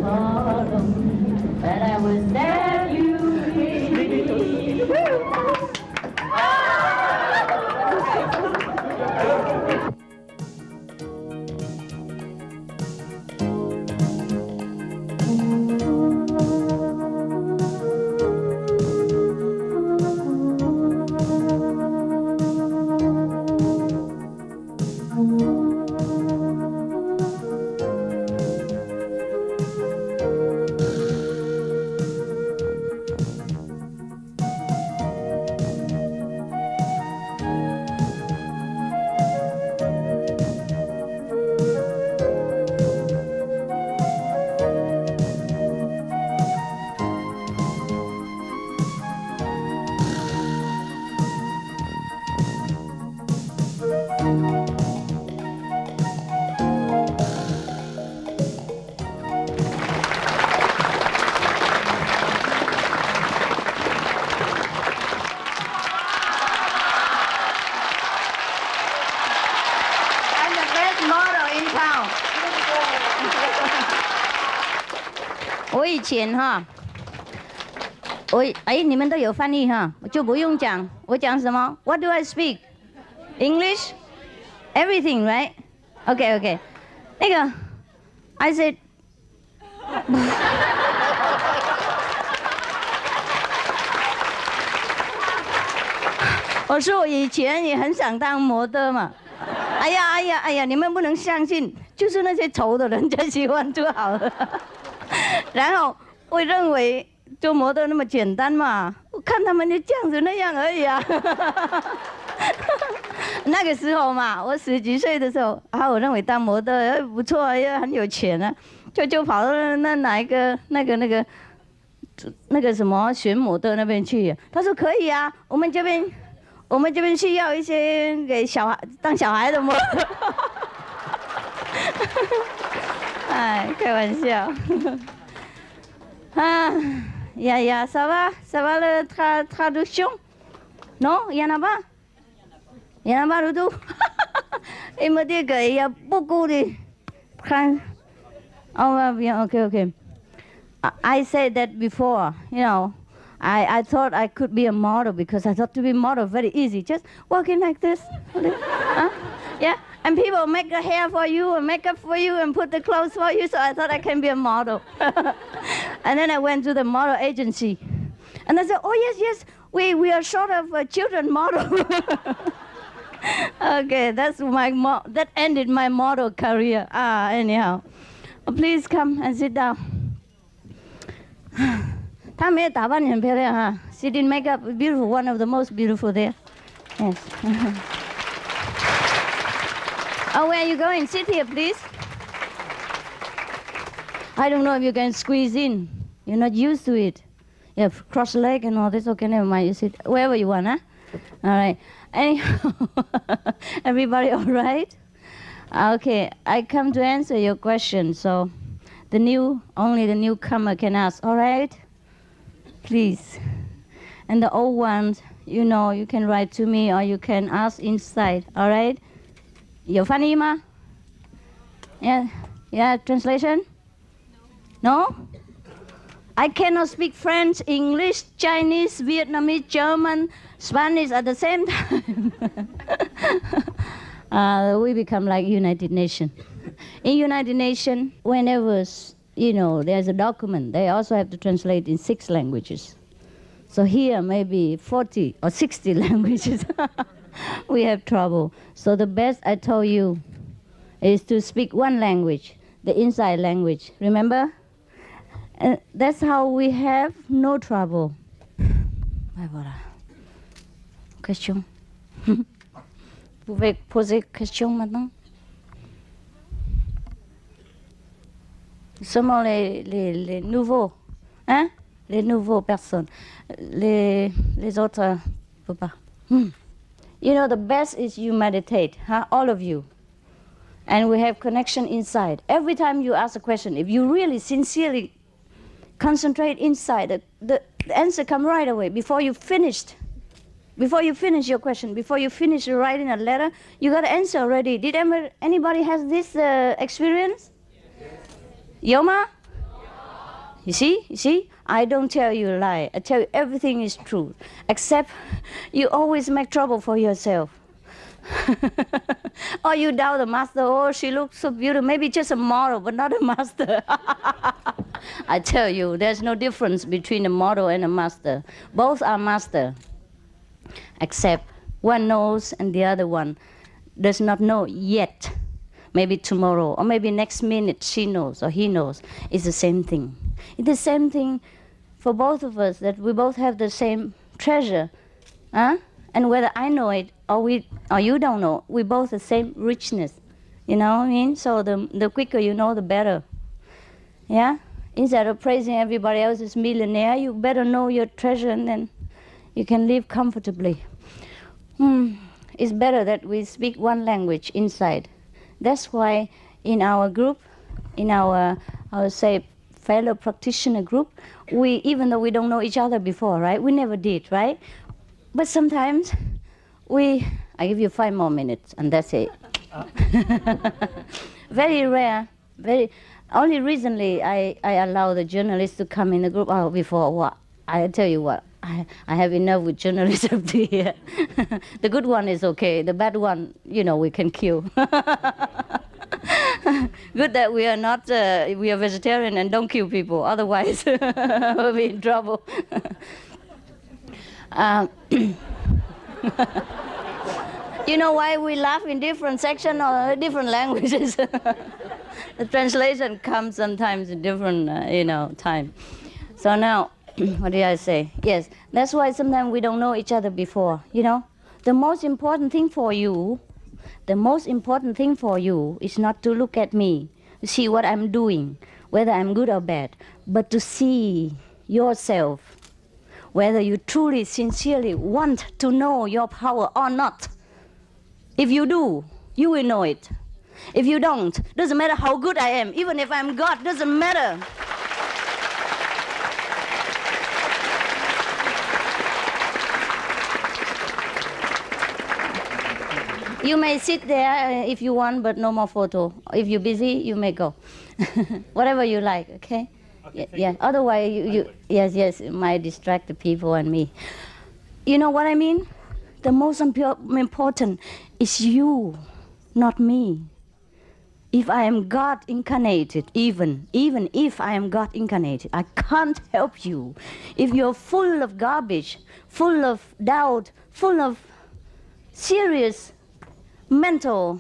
bottom, but I was there, you believe.我以前哈，你们都有翻译哈，我就不用讲。我讲什么 ？What do I speak? English? Everything, right? Okay, okay. 那个 I said 我说我以前也很想当模特嘛。哎呀，你们不能相信，就是那些丑的人才喜欢就好了。然后会认为做模特那么简单嘛？我看他们就这样子那样而已啊。那个时候嘛，我10几岁的时候啊，我认为当模特不错，也很有钱啊，就跑到哪一个那个什么选模特那边去。他说可以啊，我们这边需要一些给当小孩的模特。哎，开玩笑。Ah, ya, ça va la traduction? Non, il y en a pas? Il y en a pas du tout? Il me dit qu'il y a beaucoup de... Oh, va bien, okay. I said that before, you know. I thought I could be a model because I thought to be a model very easy. Just walking like this. Yeah. And people make the hair for you and makeup for you and put the clothes for you, so I thought I can be a model. And then I went to the model agency. And I said, oh, yes, we are short of a children model. Okay, that ended my model career. Anyhow. Please come and sit down. 她没有打扮很漂亮哈 She didn't make up beautiful, one of the most beautiful there. Yes. Oh, where are you going? Sit here, please. I don't know if you can squeeze in. You're not used to it. You have cross leg and all this. Okay, never mind. You sit wherever you want, huh? All right. Anyhow, everybody all right? Okay, I come to answer your question. So, only the newcomer can ask. All right? Please. And the old ones, you know, you can write to me or you can ask inside. All right? 有翻译吗 Yeah, translation? No? I cannot speak French, English, Chinese, Vietnamese, German, Spanish at the same time. We become like United Nations. In United Nations, whenever, you know, there's a document, they also have to translate in 6 languages. So here, maybe 40 or 60 languages. We have trouble. So the best I told you is to speak one language, the inside language. Remember? And that's how we have no trouble. Voilà. Question? Vous pouvez poser question maintenant? Seulement les nouveaux, hein? Les nouveaux personnes. Les autres, ne peuvent pas. You know, the best is you meditate, huh? All of you. And we have connection inside. Every time you ask a question, if you really sincerely concentrate inside, the answer come right away. Before you finish your question, before you finish writing a letter, you got an answer already. Did anybody has this experience? Yoma? You see, I don't tell you a lie. I tell you everything is true, except you always make trouble for yourself. Or you doubt the master. Oh, she looks so beautiful. Maybe just a model, but not a master. I tell you, there's no difference between a model and a master. Both are master, except one knows and the other one does not know yet. Maybe tomorrow, or maybe next minute she knows or he knows. It's the same thing. It's the same thing for both of us, that we both have the same treasure. Huh? And whether I know it or you don't know, we both the same richness. You know what I mean? So the quicker you know, the better. Yeah? Instead of praising everybody else's millionaire, you better know your treasure, and then you can live comfortably. It's better that we speak one language inside. That's why in our group, in our, I would say, fellow practitioner group, even though we don't know each other before, right? We never did, right? But sometimes I give you 5 more minutes, and that's it. Very rare, only recently I allow the journalists to come in the group. Oh, before what? I tell you what, I have enough with journalists up to here. The good one is okay. The bad one, we can kill. Good that we are not, we are vegetarian and don't kill people. Otherwise, we'll be in trouble. You know why we laugh in different sections or different languages? The translation comes sometimes in different, time. So now, what did I say? Yes, that's why sometimes we don't know each other before, The most important thing for you is not to look at me, to see what I'm doing, whether I'm good or bad, but to see yourself, whether you truly, sincerely want to know your power or not. If you do, you will know it. If you don't, doesn't matter how good I am, even if I'm God, doesn't matter. You may sit there if you want, but no more photo. If you're busy, you may go. Whatever you like, okay? Yeah. Otherwise, yes, it might distract the people and me. You know what I mean? The most important is you, not me. If I am God incarnated, even if I am God incarnated, I can't help you. If you're full of garbage, full of doubt, full of serious mental,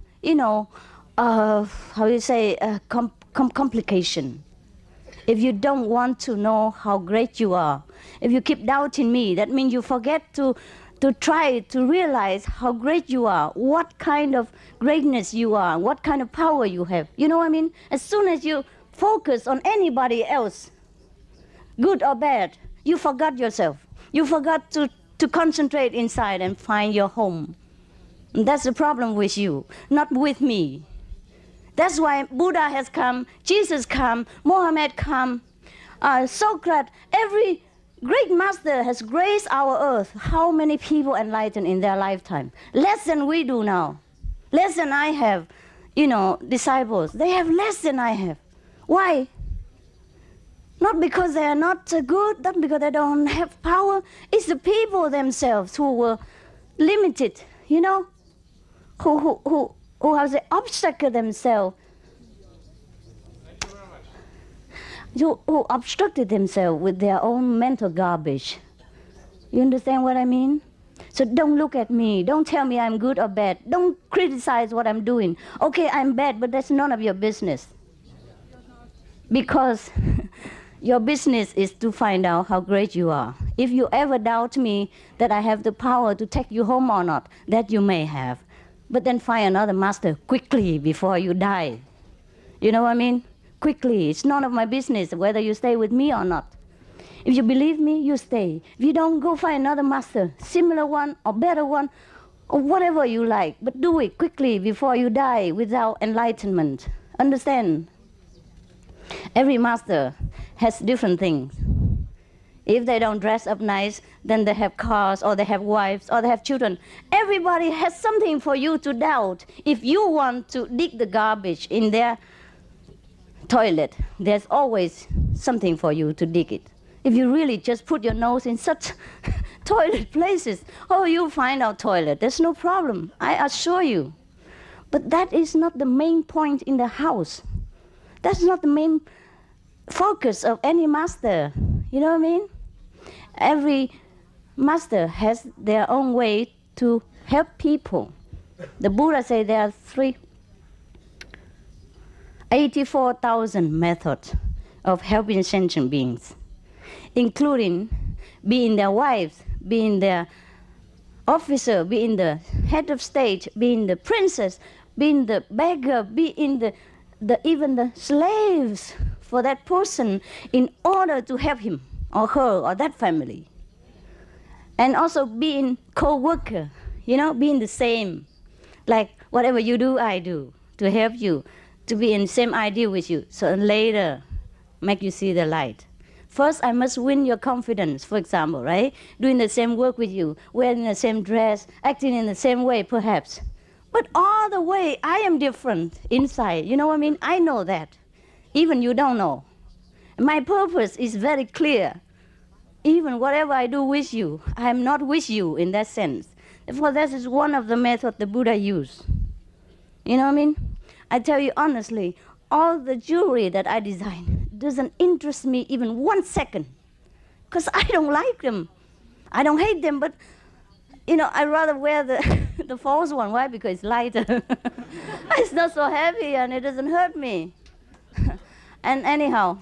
complication. If you don't want to know how great you are, if you keep doubting me, that means you forget to try to realize how great you are, what kind of greatness you are, what kind of power you have. You know what I mean? As soon as you focus on anybody else, good or bad, you forgot yourself. You forgot to concentrate inside and find your home. And that's the problem with you, not with me. That's why Buddha has come, Jesus come, Mohammed come, Socrates, every great master has graced our earth. How many people enlightened in their lifetime? Less than we do now. Less than I have, disciples. They have less than I have. Why? Not because they are not good, not because they don't have power. It's the people themselves who were limited, who have the obstacle themselves. Who obstructed themselves with their own mental garbage. You understand what I mean? So don't look at me. Don't tell me I'm good or bad. Don't criticize what I'm doing. Okay, I'm bad, but that's none of your business. Because your business is to find out how great you are. If you ever doubt me that I have the power to take you home or not, that you may have. But then find another master quickly before you die. You know what I mean? Quickly. It's none of my business whether you stay with me or not. If you believe me, you stay. If you don't, go find another master, similar one or better one, or whatever you like. But do it quickly before you die without enlightenment. Understand? Every master has different things. If they don't dress up nice, then they have cars, or they have wives, or they have children. Everybody has something for you to doubt. If you want to dig the garbage in their toilet, there's always something for you to dig it. If you really just put your nose in such toilet places, oh, you'll find our toilet. There's no problem, I assure you. But that is not the main point in the house. That's not the main focus of any master. You know what I mean? Every master has their own way to help people. The Buddha said there are 84,000 methods of helping sentient beings, including being their wives, being their officer, being the head of state, being the princess, being the beggar, being even the slaves for that person in order to help him or her or that family. And also being co-worker, you know, being the same. Like whatever you do, I do, to help you, to be in the same idea with you, so later make you see the light. First, I must win your confidence, for example, right? Doing the same work with you, wearing the same dress, acting in the same way, perhaps. But all the way, I am different inside. You know what I mean? I know that. Even you don't know. My purpose is very clear. Even whatever I do with you, I am not with you in that sense. Therefore, that is one of the methods the Buddha used. You know what I mean? I tell you honestly, all the jewelry that I design doesn't interest me even 1 second, because I don't like them. I don't hate them, but you know, I rather wear the false one. Why? Because it's lighter. It's not so heavy and it doesn't hurt me. And anyhow,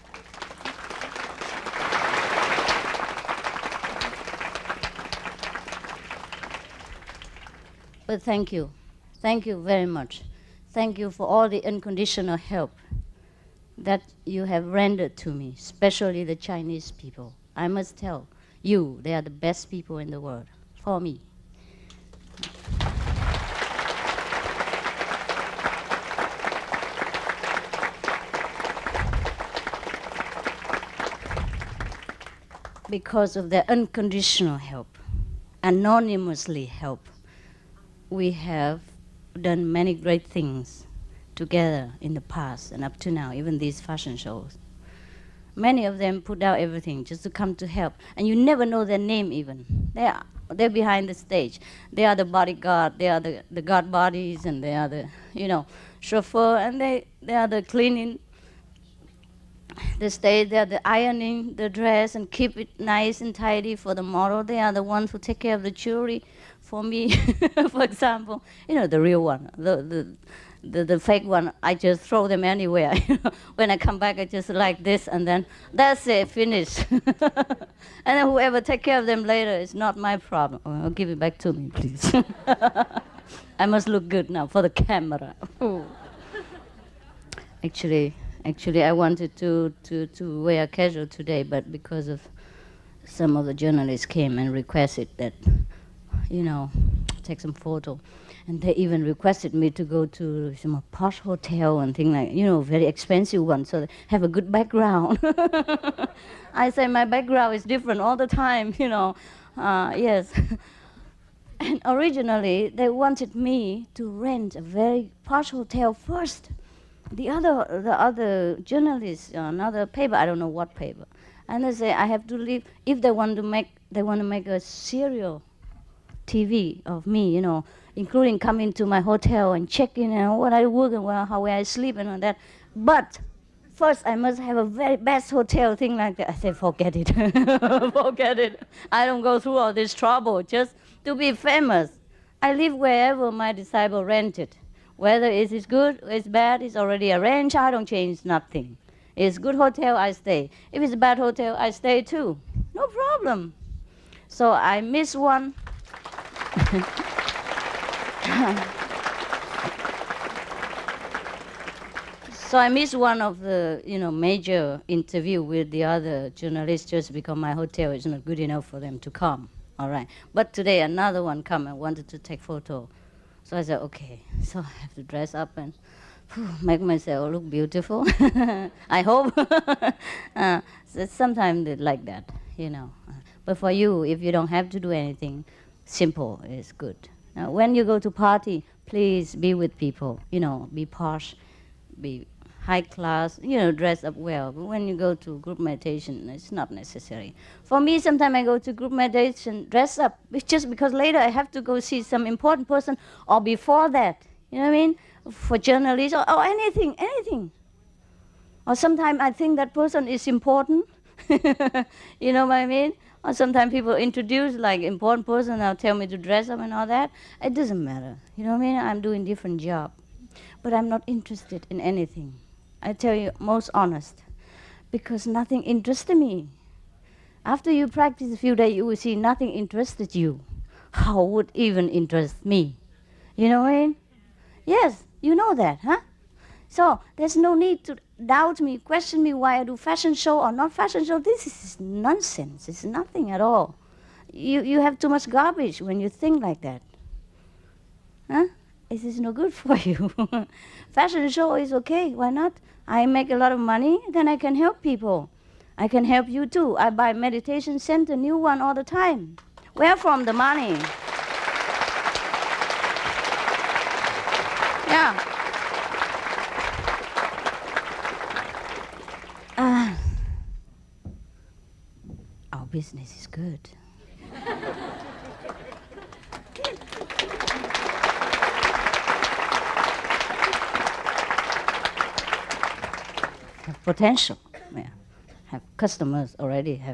but thank you. Thank you very much. Thank you for all the unconditional help that you have rendered to me, especially the Chinese people. I must tell you, they are the best people in the world for me. Because of their unconditional help, anonymously help, we have done many great things together in the past and up to now, even these fashion shows. Many of them put out everything just to come to help, and you never know their name even. They're behind the stage. They are the bodyguard, they are the guard bodies, and they are the, you know, chauffeur, and they are the cleaning the stage, they are the ironing the dress and keep it nice and tidy for the model. They are the ones who take care of the jewelry for me, for example. You know, the real one, the fake one, I just throw them anywhere. When I come back, I just like this, and then that's it, finished. And then whoever take care of them later is not my problem. Oh, give it back to me, please. I must look good now for the camera. Actually, I wanted to wear casual today, but because of some of the journalists came and requested that, you know, take some photo. And they even requested me to go to some posh hotel and things like, you know, very expensive one, so they have a good background. I say my background is different all the time, you know. Yes. And originally, they wanted me to rent a very posh hotel first. The other journalists, another paper, I don't know what paper, and they say I have to leave if they want to make a serial TV of me, you know, including coming to my hotel and checking and what I work and where I sleep and all that. But first, I must have a very best hotel, thing like that. I say, forget it, forget it. I don't go through all this trouble just to be famous. I live wherever my disciple rented. Whether it is good or it's bad, it's already arranged. I don't change nothing. It's good hotel, I stay. If it's a bad hotel, I stay too. No problem. So I miss one. So I missed one of the, you know, major interview with the other journalists just because my hotel is not good enough for them to come. All right. But today another one come and wanted to take photo. So I said, okay. So I have to dress up and make myself look beautiful. I hope. So sometimes they like that, you know. But for you, if you don't have to do anything, simple is good. Now, when you go to party, please be with people. You know, be posh, be high class, dress up well. But when you go to group meditation, it's not necessary. For me, sometimes I go to group meditation, dress up, just because later I have to go see some important person, or before that, you know what I mean? For journalists, or anything. Or sometimes I think that person is important, you know what I mean? Or sometimes people introduce like important person, now tell me to dress up and all that. It doesn't matter, you know what I mean? I'm doing different job. But I'm not interested in anything. I tell you, most honest, because nothing interested me. After you practice a few days, you will see nothing interested you. How would even interest me? You know what I mean? Yes, you know that, huh? So there's no need to doubt me, question me why I do fashion show or not fashion show. This is nonsense. It's nothing at all. You have too much garbage when you think like that. Huh? It is no good for you. Fashion show is okay. Why not? I make a lot of money, then I can help people. I can help you too. I buy meditation center, new one all the time. Where from the money? Yeah. Our business is good. Have potential. Yeah. Have customers already have.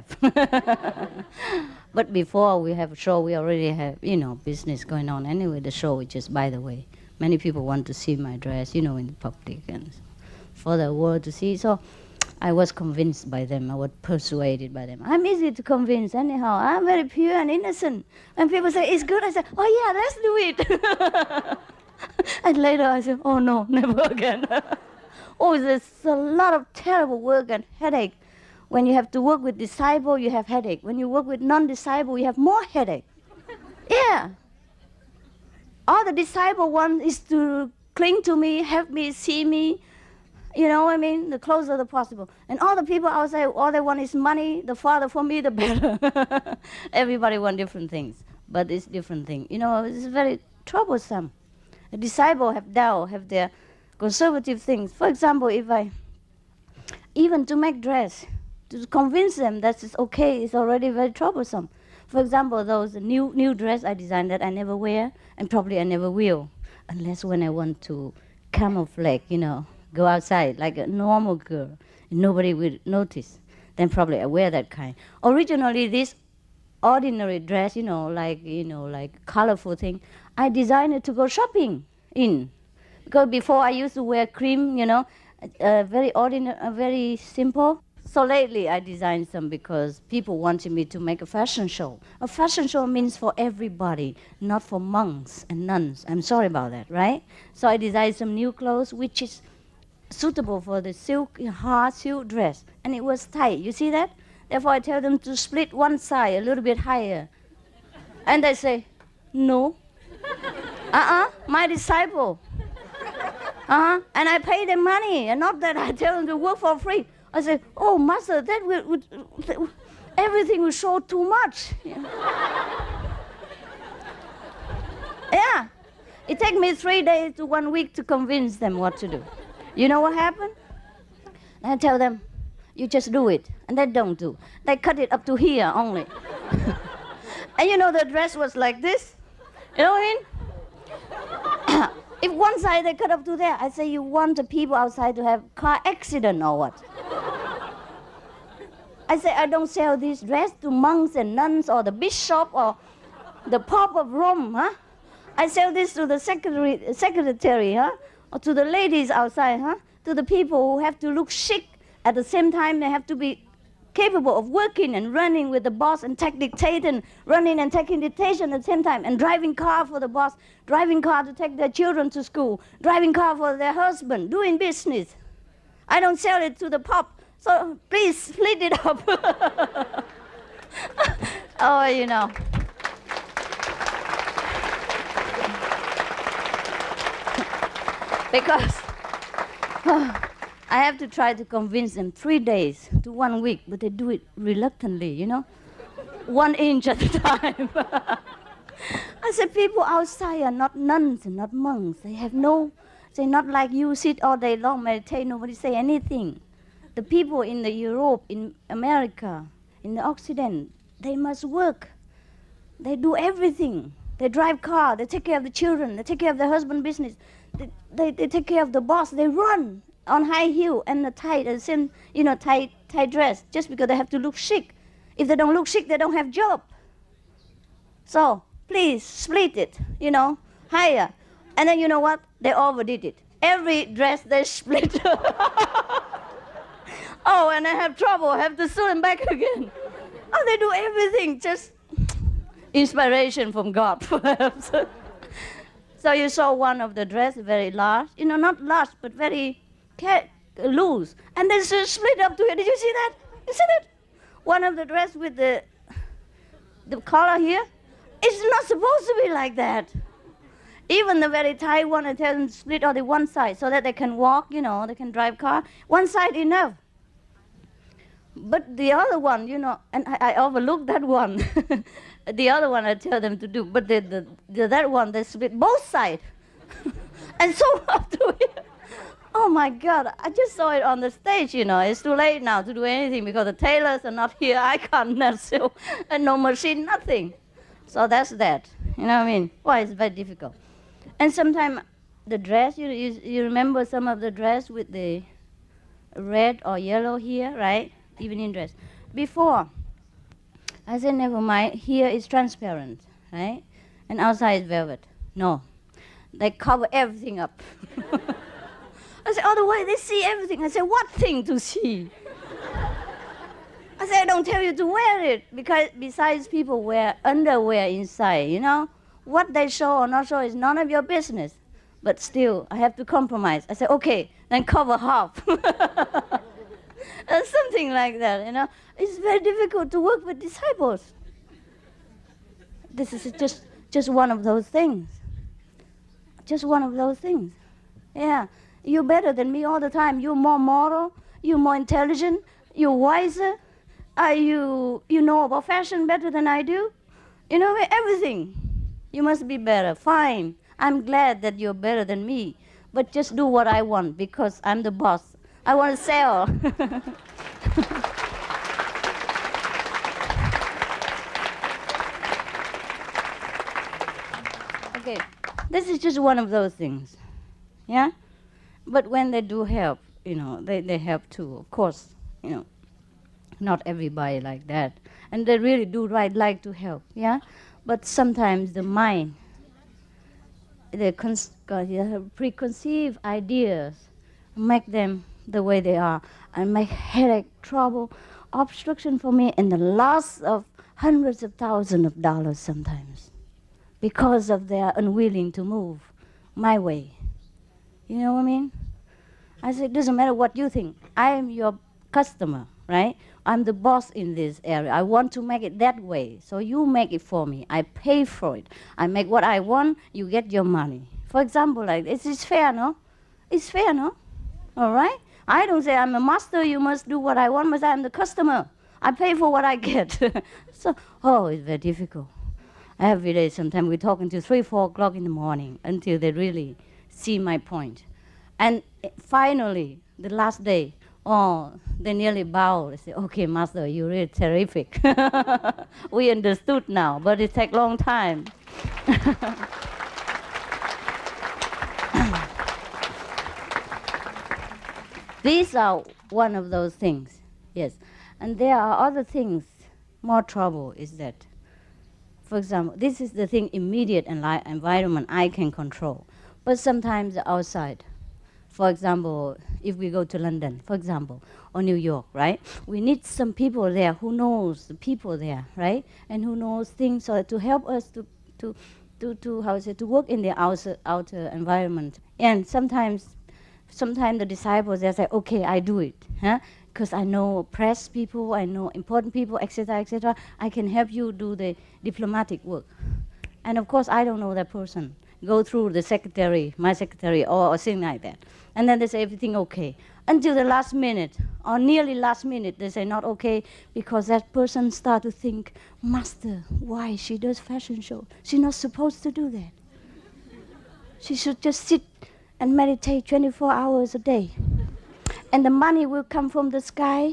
But before we have a show, we already have, business going on. Anyway, the show is just by the way. Many people want to see my dress, in the public and for the world to see. So I was convinced by them. I was persuaded by them. I'm easy to convince anyhow. I'm very pure and innocent. When people say, it's good, I say, oh yeah, let's do it. And later I say, oh no, never again. Oh, there's a lot of terrible work and headache. When you have to work with disciple, you have headache. When you work with non-disciple, you have more headache. Yeah. All the disciple want is to cling to me, help me, see me, you know what I mean? The closer the possible. And all the people outside, all they want is money. The farther from me, the better. Everybody want different things, but it's different thing. It's very troublesome. The disciple have doubt, have their conservative things. For example, even to make dress, to convince them that it's okay, it's already very troublesome. For example, those new dress I designed that I never wear, and probably I never will, unless when I want to camouflage, go outside like a normal girl, and nobody will notice. Then probably I wear that kind. Originally, this ordinary dress, like colorful thing, I designed it to go shopping in. Because before I used to wear cream, very ordinary, very simple. So lately I designed some because people wanted me to make a fashion show. A fashion show means for everybody, not for monks and nuns. I'm sorry about that, right? So I designed some new clothes which is suitable for the hard silk dress. And it was tight, you see that? Therefore I tell them to split one side a little bit higher. And they say, no. My disciple. And I pay them money, and not that I tell them to work for free. I say, oh, master, that would everything will show too much. Yeah. It takes me 3 days to 1 week to convince them what to do. You know what happened? I tell them, you just do it, and they don't do. They cut it up to here only. And the dress was like this. You know what I mean? If one side they cut up to there, I say, you want the people outside to have car accident or what? I say, I don't sell this dress to monks and nuns or the bishop or the Pope of Rome, huh? I sell this to the secretary, huh? Or to the ladies outside, huh? To the people who have to look chic. At the same time, they have to be capable of working and running with the boss and take dictation, running and taking dictation at the same time, and driving car for the boss, driving car to take their children to school, driving car for their husband, doing business. I don't sell it to the Pope, so please split it up. Oh, Because I have to try to convince them 3 days to 1 week, but they do it reluctantly, 1 inch at a time. I said, people outside are not nuns and not monks. They have no Say, not like you sit all day long, meditate, nobody say anything. The people in the Europe, in America, in the Occident, they must work. They do everything. They drive car, they take care of the children, they take care of their husband business, they take care of the boss, they run on high heel and the tight, tight dress, just because they have to look chic. If they don't look chic, they don't have job. So please split it, higher. And then you know what? They overdid it. Every dress they split. Oh, and I have trouble, I have to sew them back again. Oh, they do everything, just inspiration from God, perhaps. So you saw one of the dress, very large, not large, but very loose. And then split up to it. Did you see that? You see that? One of the dress with the collar here, it's not supposed to be like that. Even the very tight one, I tell them to split on the one side so that they can walk, they can drive car. One side enough. But the other one, and I overlooked that one. The other one I tell them to do, but that one, they split both sides. And so up to it. Oh my God, I just saw it on the stage, It's too late now to do anything because the tailors are not here. I can't sew, and no machine, nothing. So that's that. You know what I mean? Why it's very difficult. And sometimes the dress, you remember some of the dress with the red or yellow here, right? Evening dress. Before, I said, never mind, here is transparent, right? And outside is velvet. No, they cover everything up. I said, oh, the way they see everything. I said, what thing to see? I said, I don't tell you to wear it, because besides people wear underwear inside, What they show or not show is none of your business. But still, I have to compromise. I said, okay, then cover half. Something like that, It's very difficult to work with disciples. This is just one of those things. Just one of those things. Yeah, you're better than me all the time. You're more moral. You're more intelligent. You're wiser. You know about fashion better than I do. Everything. You must be better. Fine. I'm glad that you're better than me. But just do what I want because I'm the boss. I want to sell. Okay, this is just one of those things, yeah? But when they do help, they help too, of course, not everybody like that. And they really do like to help, yeah? But sometimes the mind, the preconceived ideas make them the way they are and make headache, trouble, obstruction for me, and the loss of hundreds of thousands of dollars sometimes because of their unwilling to move my way. You know what I mean? I said, it doesn't matter what you think. I am your customer, right? I'm the boss in this area. I want to make it that way. So you make it for me. I pay for it. I make what I want. You get your money. For example, like this is fair, no? It's fair, no? All right? I don't say I'm a master. You must do what I want, but I'm the customer. I pay for what I get. So, it's very difficult. Every day, sometimes we're talking till 3, 4 o'clock in the morning until they really see my point. And finally, the last day, they nearly bow. They say, okay, Master, you're really terrific. We understood now, but it takes a long time. These are one of those things, yes. And there are other things, more trouble is that, for example, this is the thing, immediate environment I can control. But sometimes outside, for example, if we go to London, for example, or New York, right? We need some people there who knows the people there, right? And who knows things so to help us to work in the outer environment. And sometimes the disciples, they say, okay, I do it, because I know press people, I know important people, etc., etc. I can help you do the diplomatic work. And of course, I don't know that person. Go through the secretary, my secretary, or something like that. And then they say everything okay. Until the last minute, or nearly last minute, they say not okay, because that person start to think, Master, why she does fashion show? She's not supposed to do that. She should just sit and meditate 24 hours a day. And the money will come from the sky.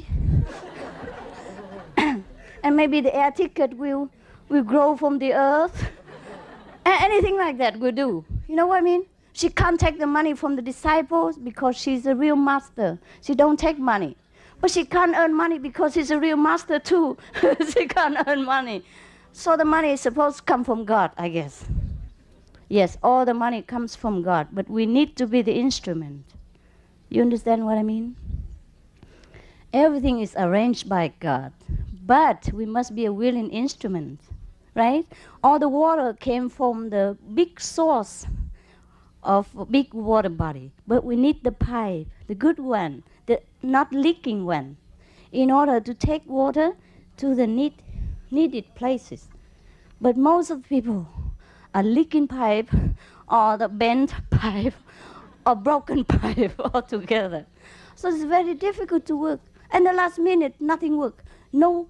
And maybe the air ticket will grow from the earth. Anything like that will do. You know what I mean? She can't take the money from the disciples because she's a real master. She don't take money. But she can't earn money because she's a real master too. She can't earn money. So the money is supposed to come from God, I guess. Yes, all the money comes from God, but we need to be the instrument. You understand what I mean? Everything is arranged by God, but we must be a willing instrument, right? All the water came from the big source of a big water body, but we need the pipe, the good one, the not leaking one, in order to take water to the needed places. But most of the people are leaking pipe or the bent pipe or broken pipe altogether. So it's very difficult to work. And the last minute, nothing worked. No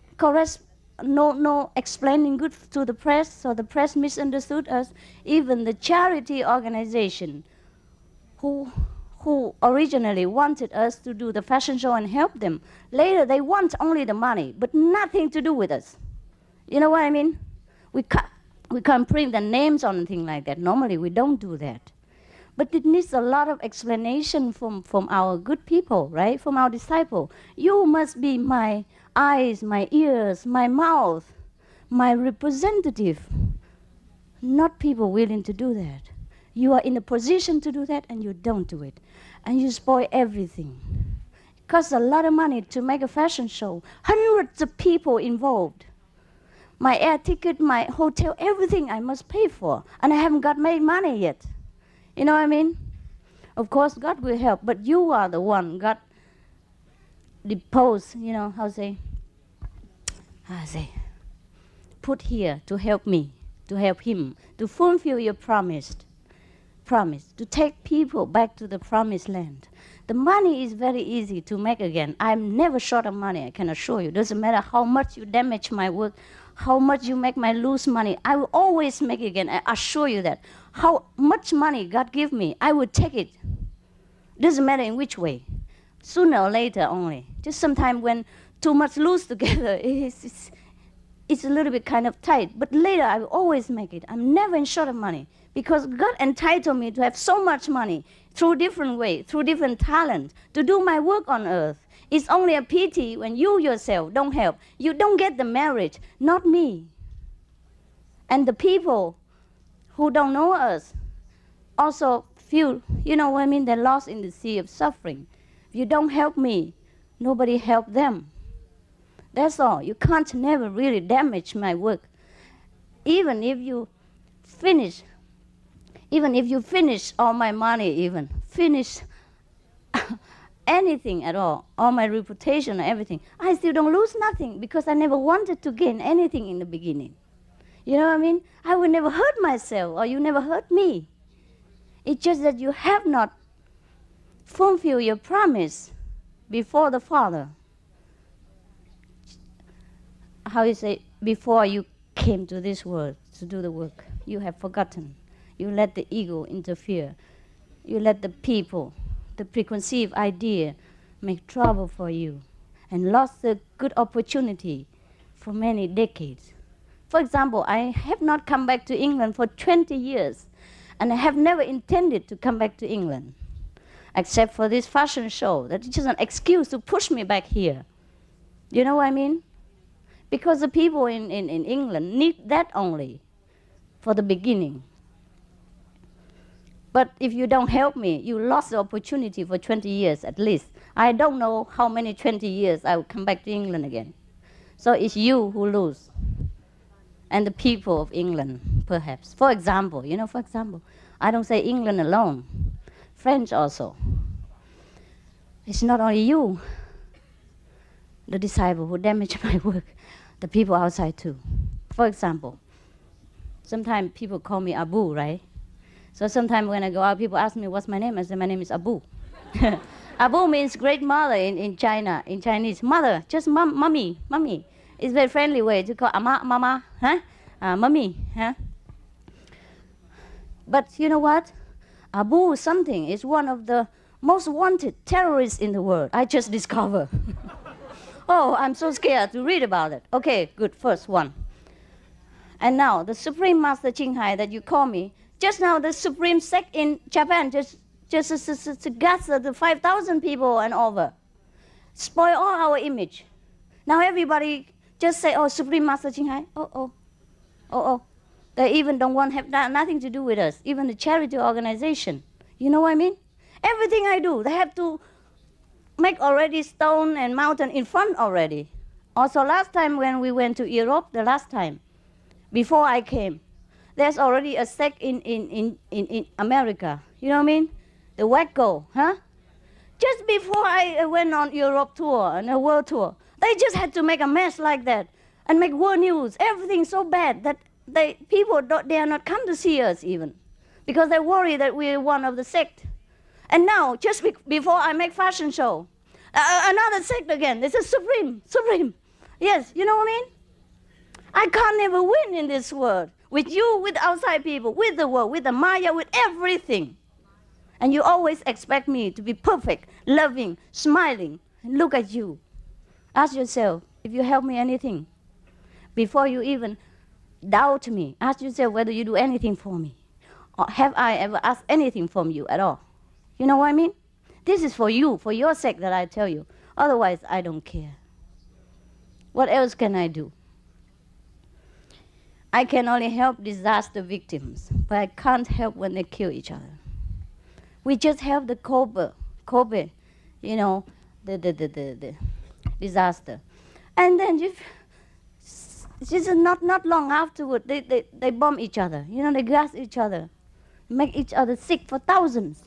explaining good to the press, so the press misunderstood us. Even the charity organization who originally wanted us to do the fashion show and help them, later they want only the money, but nothing to do with us. You know what I mean? We can't print the names on anything like that. Normally we don't do that. But it needs a lot of explanation from our good people, right? From our disciple. You must be my eyes, my ears, my mouth, my representative. Not people willing to do that. You are in a position to do that and you don't do it. And you spoil everything. It costs a lot of money to make a fashion show. Hundreds of people involved. My air ticket, my hotel, everything I must pay for. And I haven't got made money yet. You know what I mean? Of course, God will help, but you are the one God deposed, you know, how say, put here to help me, to help him, to fulfill your promise, to take people back to the promised land. The money is very easy to make again. I'm never short of money, I can assure you. Doesn't matter how much you damage my work, how much you make me lose money, I will always make it again. I assure you that. How much money God give me, I will take it. Doesn't matter in which way. Sooner or later only. Just sometimes when too much loose together, it's a little bit kind of tight. But later I will always make it. I'm never in short of money. Because God entitled me to have so much money through different ways, through different talents, to do my work on earth. It's only a pity when you yourself don't help. You don't get the merit, not me. And the people who don't know us also feel, you know what I mean, they're lost in the sea of suffering. If you don't help me, nobody help them. That's all. You can't never really damage my work. Even if you finish all my money, finish anything at all my reputation or everything, I still don't lose nothing because I never wanted to gain anything in the beginning. You know what I mean? I would never hurt myself or you never hurt me. It's just that you have not fulfilled your promise before the Father. How you say, before you came to this world to do the work, you have forgotten. You let the ego interfere. You let the people, the preconceived idea, make trouble for you and lost the good opportunity for many decades. For example, I have not come back to England for 20 years, and I have never intended to come back to England, except for this fashion show. That is just an excuse to push me back here. You know what I mean? Because the people in England need that only for the beginning. But if you don't help me, you lost the opportunity for 20 years at least. I don't know how many 20 years I will come back to England again. So it's you who lose. And the people of England, perhaps. For example, I don't say England alone. French also. It's not only you, the disciple who damaged my work, the people outside too. For example, sometimes people call me Abu, right? So sometimes when I go out, people ask me, what's my name? I say, my name is Abu. Abu means great mother in China, in Chinese. Mother, just mommy. It's a very friendly way to call mama, huh? Mommy, huh? But you know what? Abu something is one of the most wanted terrorists in the world. I just discovered. Oh, I'm so scared to read about it. Okay, good, first one. And now, the Supreme Master Ching Hai that you call me, just now the Supreme Sect in Japan just gather the 5,000 people and over. Spoil all our image. Now everybody just say, oh, Supreme Master Ching Hai, oh. They even don't want to have nothing to do with us, even the charity organization. You know what I mean? Everything I do, they have to make already stone and mountain in front already. Also last time when we went to Europe, the last time, before I came, there's already a sect in America. You know what I mean? The Wacko, huh? Just before I went on Europe tour and a world tour, they just had to make a mess like that and make world news. Everything so bad that people dare not come to see us even because they worry that we're one of the sect. And now, just before I make fashion show, another sect again. This is Supreme. Yes, you know what I mean? I can't never win in this world. With you, with outside people, with the world, with the Maya, with everything. And you always expect me to be perfect, loving, smiling. And look at you. Ask yourself if you help me anything. Before you even doubt me, ask yourself whether you do anything for me. Or have I ever asked anything from you at all? You know what I mean? This is for you, for your sake that I tell you. Otherwise, I don't care. What else can I do? I can only help disaster victims, but I can't help when they kill each other. We just help the Kobe, you know, the disaster. And then just not long afterward, they bomb each other. You know, they gas each other, make each other sick for thousands.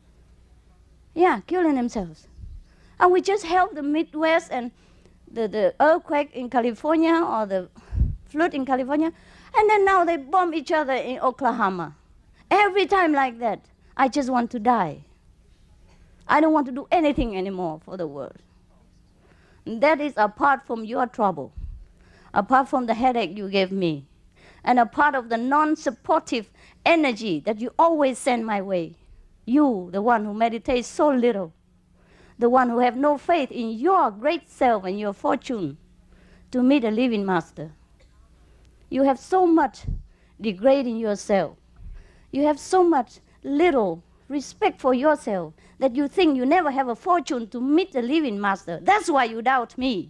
Yeah, killing themselves. And we just help the Midwest and the earthquake in California or the flood in California. And then now they bomb each other in Oklahoma. Every time like that, I just want to die. I don't want to do anything anymore for the world. And that is apart from your trouble, apart from the headache you gave me, and a part of the non-supportive energy that you always send my way. You, the one who meditates so little, the one who have no faith in your great self and your fortune to meet a living master. You have so much degrading yourself. You have so much little respect for yourself that you think you never have a fortune to meet a living master. That's why you doubt me.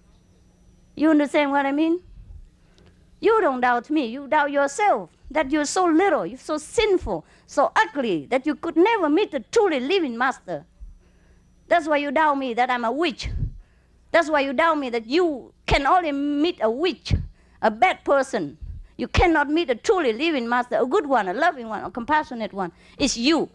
You understand what I mean? You don't doubt me, you doubt yourself, that you're so little, you're so sinful, so ugly, that you could never meet a truly living master. That's why you doubt me that I'm a witch. That's why you doubt me that you can only meet a witch, a bad person. You cannot meet a truly living master, a good one, a loving one, a compassionate one. It's you.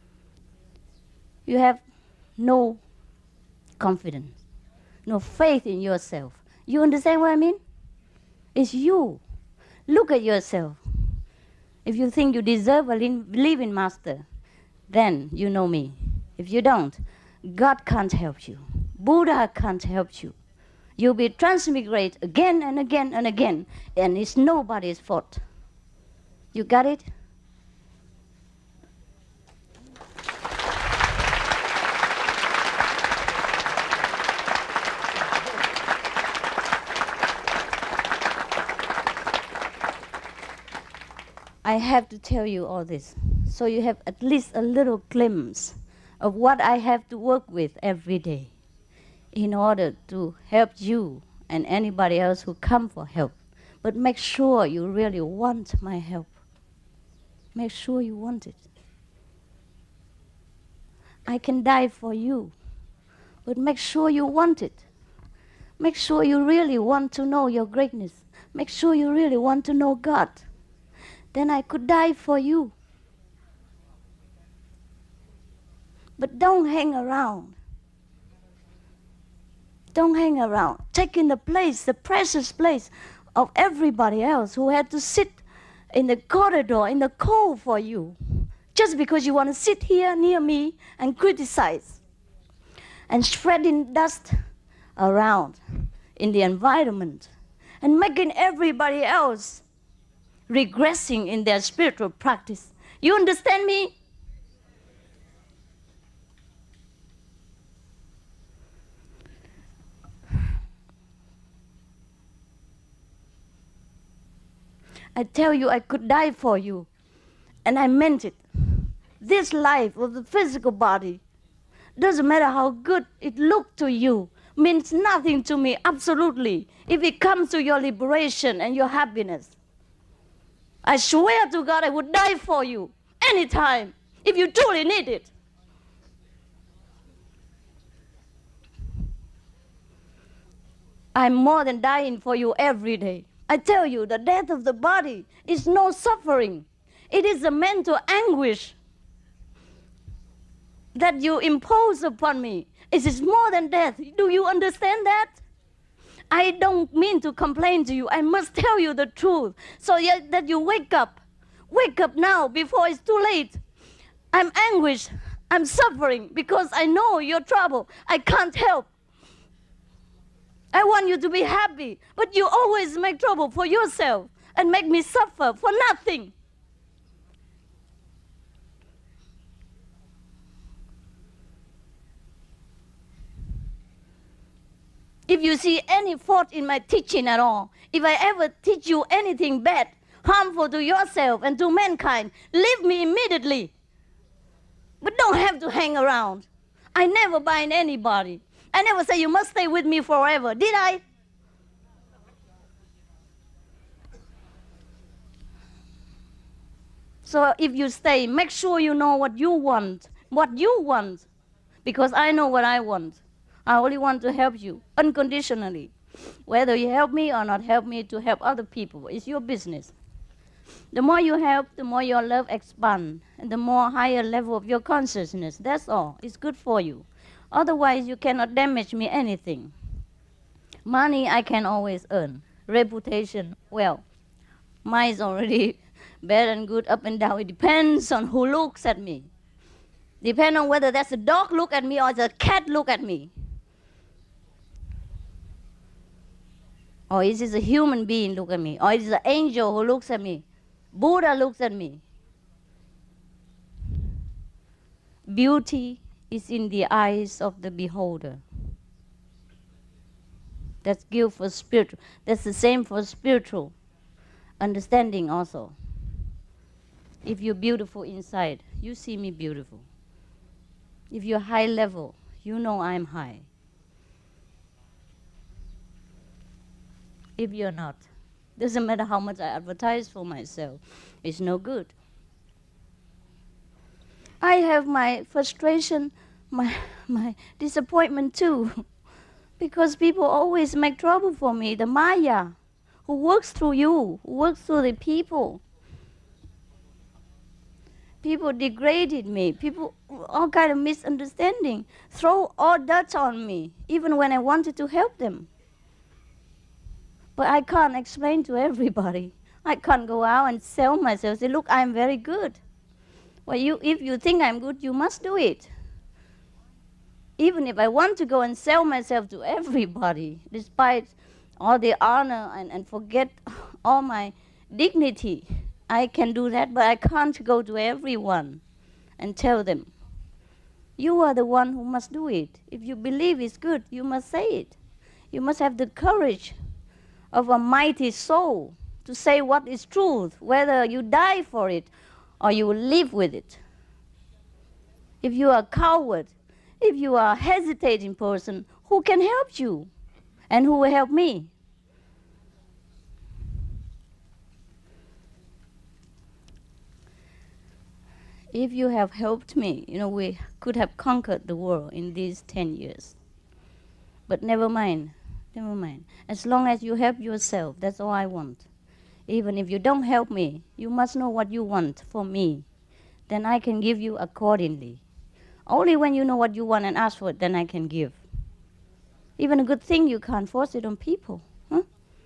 You have no confidence, no faith in yourself. You understand what I mean? It's you. Look at yourself. If you think you deserve a living master, then you know me. If you don't, God can't help you. Buddha can't help you. You'll be transmigrate again and again and again, and it's nobody's fault. You got it? I have to tell you all this, so you have at least a little glimpse of what I have to work with every day in order to help you and anybody else who come for help. But make sure you really want my help. Make sure you want it. I can die for you, but make sure you want it. Make sure you really want to know your greatness. Make sure you really want to know God. Then I could die for you. But don't hang around. Don't hang around. Taking the place, the precious place of everybody else who had to sit in the corridor in the cold for you, just because you want to sit here near me and criticize and spreading dust around in the environment and making everybody else regressing in their spiritual practice. You understand me? I tell you, I could die for you. And I meant it. This life of the physical body, doesn't matter how good it looked to you, means nothing to me, absolutely, if it comes to your liberation and your happiness. I swear to God I would die for you anytime, if you truly need it. I'm more than dying for you every day. I tell you, the death of the body is no suffering. It is a mental anguish that you impose upon me. It is more than death. Do you understand that? I don't mean to complain to you. I must tell you the truth so that you wake up. Wake up now before it's too late. I'm anguished. I'm suffering because I know your trouble. I can't help. I want you to be happy, but you always make trouble for yourself and make me suffer for nothing. If you see any fault in my teaching at all, if I ever teach you anything bad, harmful to yourself and to mankind, leave me immediately. But don't have to hang around. I never bind anybody. I never say you must stay with me forever, did I? So if you stay, make sure you know what you want, because I know what I want. I only want to help you unconditionally. Whether you help me or not help me to help other people, it's your business. The more you help, the more your love expands, and the more higher level of your consciousness. That's all. It's good for you. Otherwise, you cannot damage me anything. Money I can always earn. Reputation, well, mine is already bad and good, up and down. It depends on who looks at me. Depends on whether that's a dog look at me or it's a cat look at me. Or is it a human being look at me? Or is it an angel who looks at me? Buddha looks at me. Beauty is in the eyes of the beholder. That's good for spiritual. That's the same for spiritual understanding also. If you're beautiful inside, you see me beautiful. If you're high level, you know I'm high. If you're not, doesn't matter how much I advertise for myself, it's no good. I have my frustration, my disappointment too, because people always make trouble for me. The Maya, who works through you, who works through the people. People degraded me. People, all kind of misunderstanding, throw all dirt on me, even when I wanted to help them. But I can't explain to everybody. I can't go out and sell myself, say, look, I'm very good. Well, if you think I'm good, you must do it. Even if I want to go and sell myself to everybody, despite all the honor and forget all my dignity, I can do that, but I can't go to everyone and tell them. You are the one who must do it. If you believe it's good, you must say it. You must have the courage of a mighty soul to say what is truth, whether you die for it or you will live with it. If you are a coward, if you are a hesitating person, who can help you and who will help me? If you have helped me, we could have conquered the world in these 10 years. But never mind. Never mind. As long as you help yourself, that's all I want. Even if you don't help me, you must know what you want from me. Then I can give you accordingly. Only when you know what you want and ask for it, then I can give. Even a good thing, you can't force it on people. Huh?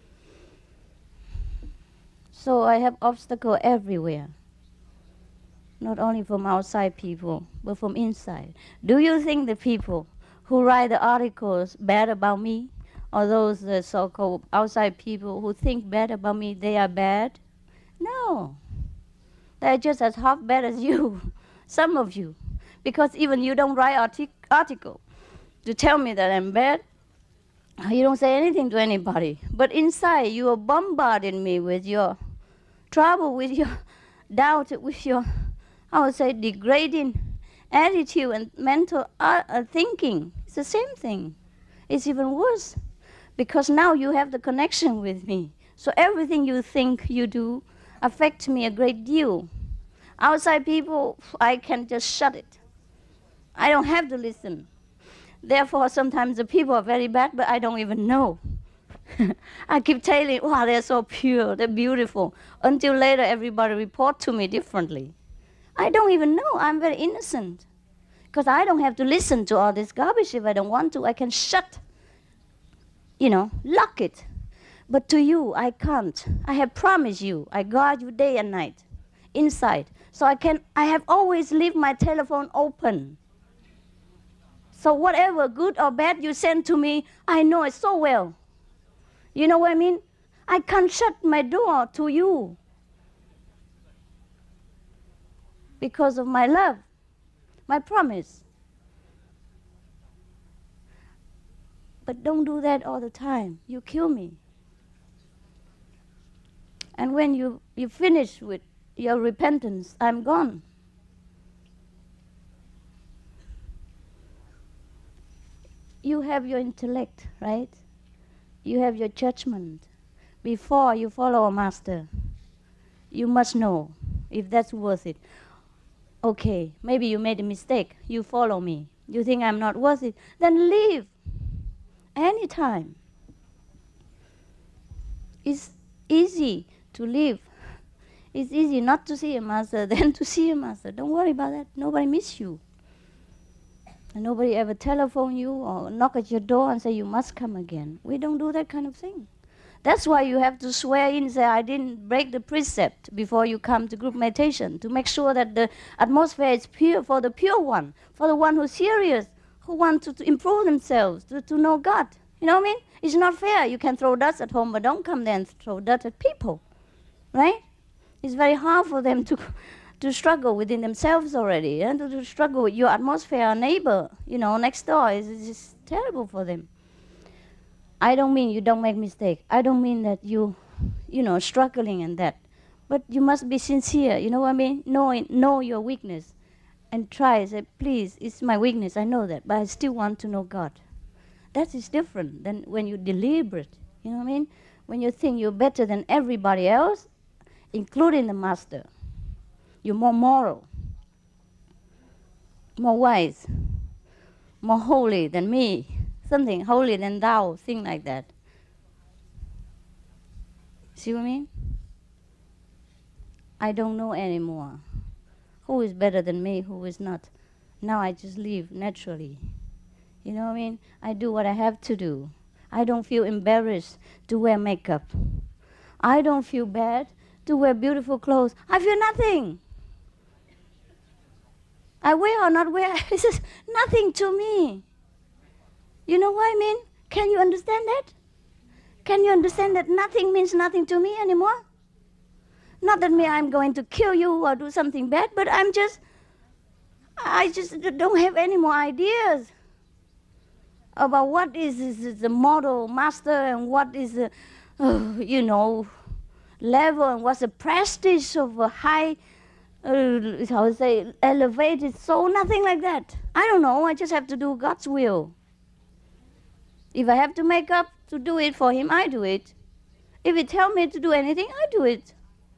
So I have obstacles everywhere. Not only from outside people, but from inside. Do you think the people who write the articles bad about me, or those so-called outside people who think bad about me, they are bad? No. They're just as half bad as you, some of you. Because even you don't write article to tell me that I'm bad. You don't say anything to anybody. But inside, you are bombarding me with your trouble with your doubt, with your, I would say, degrading attitude and mental thinking, it's the same thing. It's even worse because now you have the connection with me. So everything you think, you do, affects me a great deal. Outside people, I can just shut it. I don't have to listen. Therefore, sometimes the people are very bad, but I don't even know. I keep telling, wow, they're so pure, they're beautiful. Until later, everybody report to me differently. I don't even know. I'm very innocent. Because I don't have to listen to all this garbage if I don't want to. I can shut, lock it. But to you, I can't. I have promised you. I guard you day and night, inside. So I have always leave my telephone open. So whatever, good or bad you send to me, I know it so well. You know what I mean? I can't shut my door to you because of my love, my promise. But don't do that all the time. You kill me. And when you finish with your repentance, I'm gone. You have your intellect, right? You have your judgment. Before you follow a master, you must know if that's worth it. Okay, maybe you made a mistake. You follow me. You think I'm not worth it. Then leave. Anytime. It's easy to leave. It's easy not to see a master than to see a master. Don't worry about that. Nobody miss you. And nobody ever telephone you or knock at your door and say you must come again. We don't do that kind of thing. That's why you have to swear in and say, I didn't break the precept before you come to group meditation, to make sure that the atmosphere is pure for the pure one, for the one who's serious, who want to improve themselves, to know God. You know what I mean? It's not fair. You can throw dust at home, but don't come there and throw dust at people. Right? It's very hard for them to struggle within themselves already, and to struggle with your atmosphere, neighbor, next door. It's just terrible for them. I don't mean you don't make mistake. I don't mean that you struggling in that. But you must be sincere, you know what I mean? Know your weakness and try, say, please, it's my weakness, I know that, but I still want to know God. That is different than when you deliberate, you know what I mean? When you think you're better than everybody else, including the master. You're more moral, more wise, more holy than me, something holy than thou, thing like that. See what I mean? I don't know anymore who is better than me, who is not. Now I just live naturally. You know what I mean? I do what I have to do. I don't feel embarrassed to wear makeup. I don't feel bad to wear beautiful clothes. I feel nothing. I wear or not wear, it's just nothing to me. You know what I mean? Can you understand that? Can you understand that nothing means nothing to me anymore? Not that I'm going to kill you or do something bad, but I just don't have any more ideas about what is the model master and what is the, level and what's the prestige of a high, elevated soul, nothing like that. I don't know, I just have to do God's will. If I have to make up to do it for Him, I do it. If He tells me to do anything, I do it.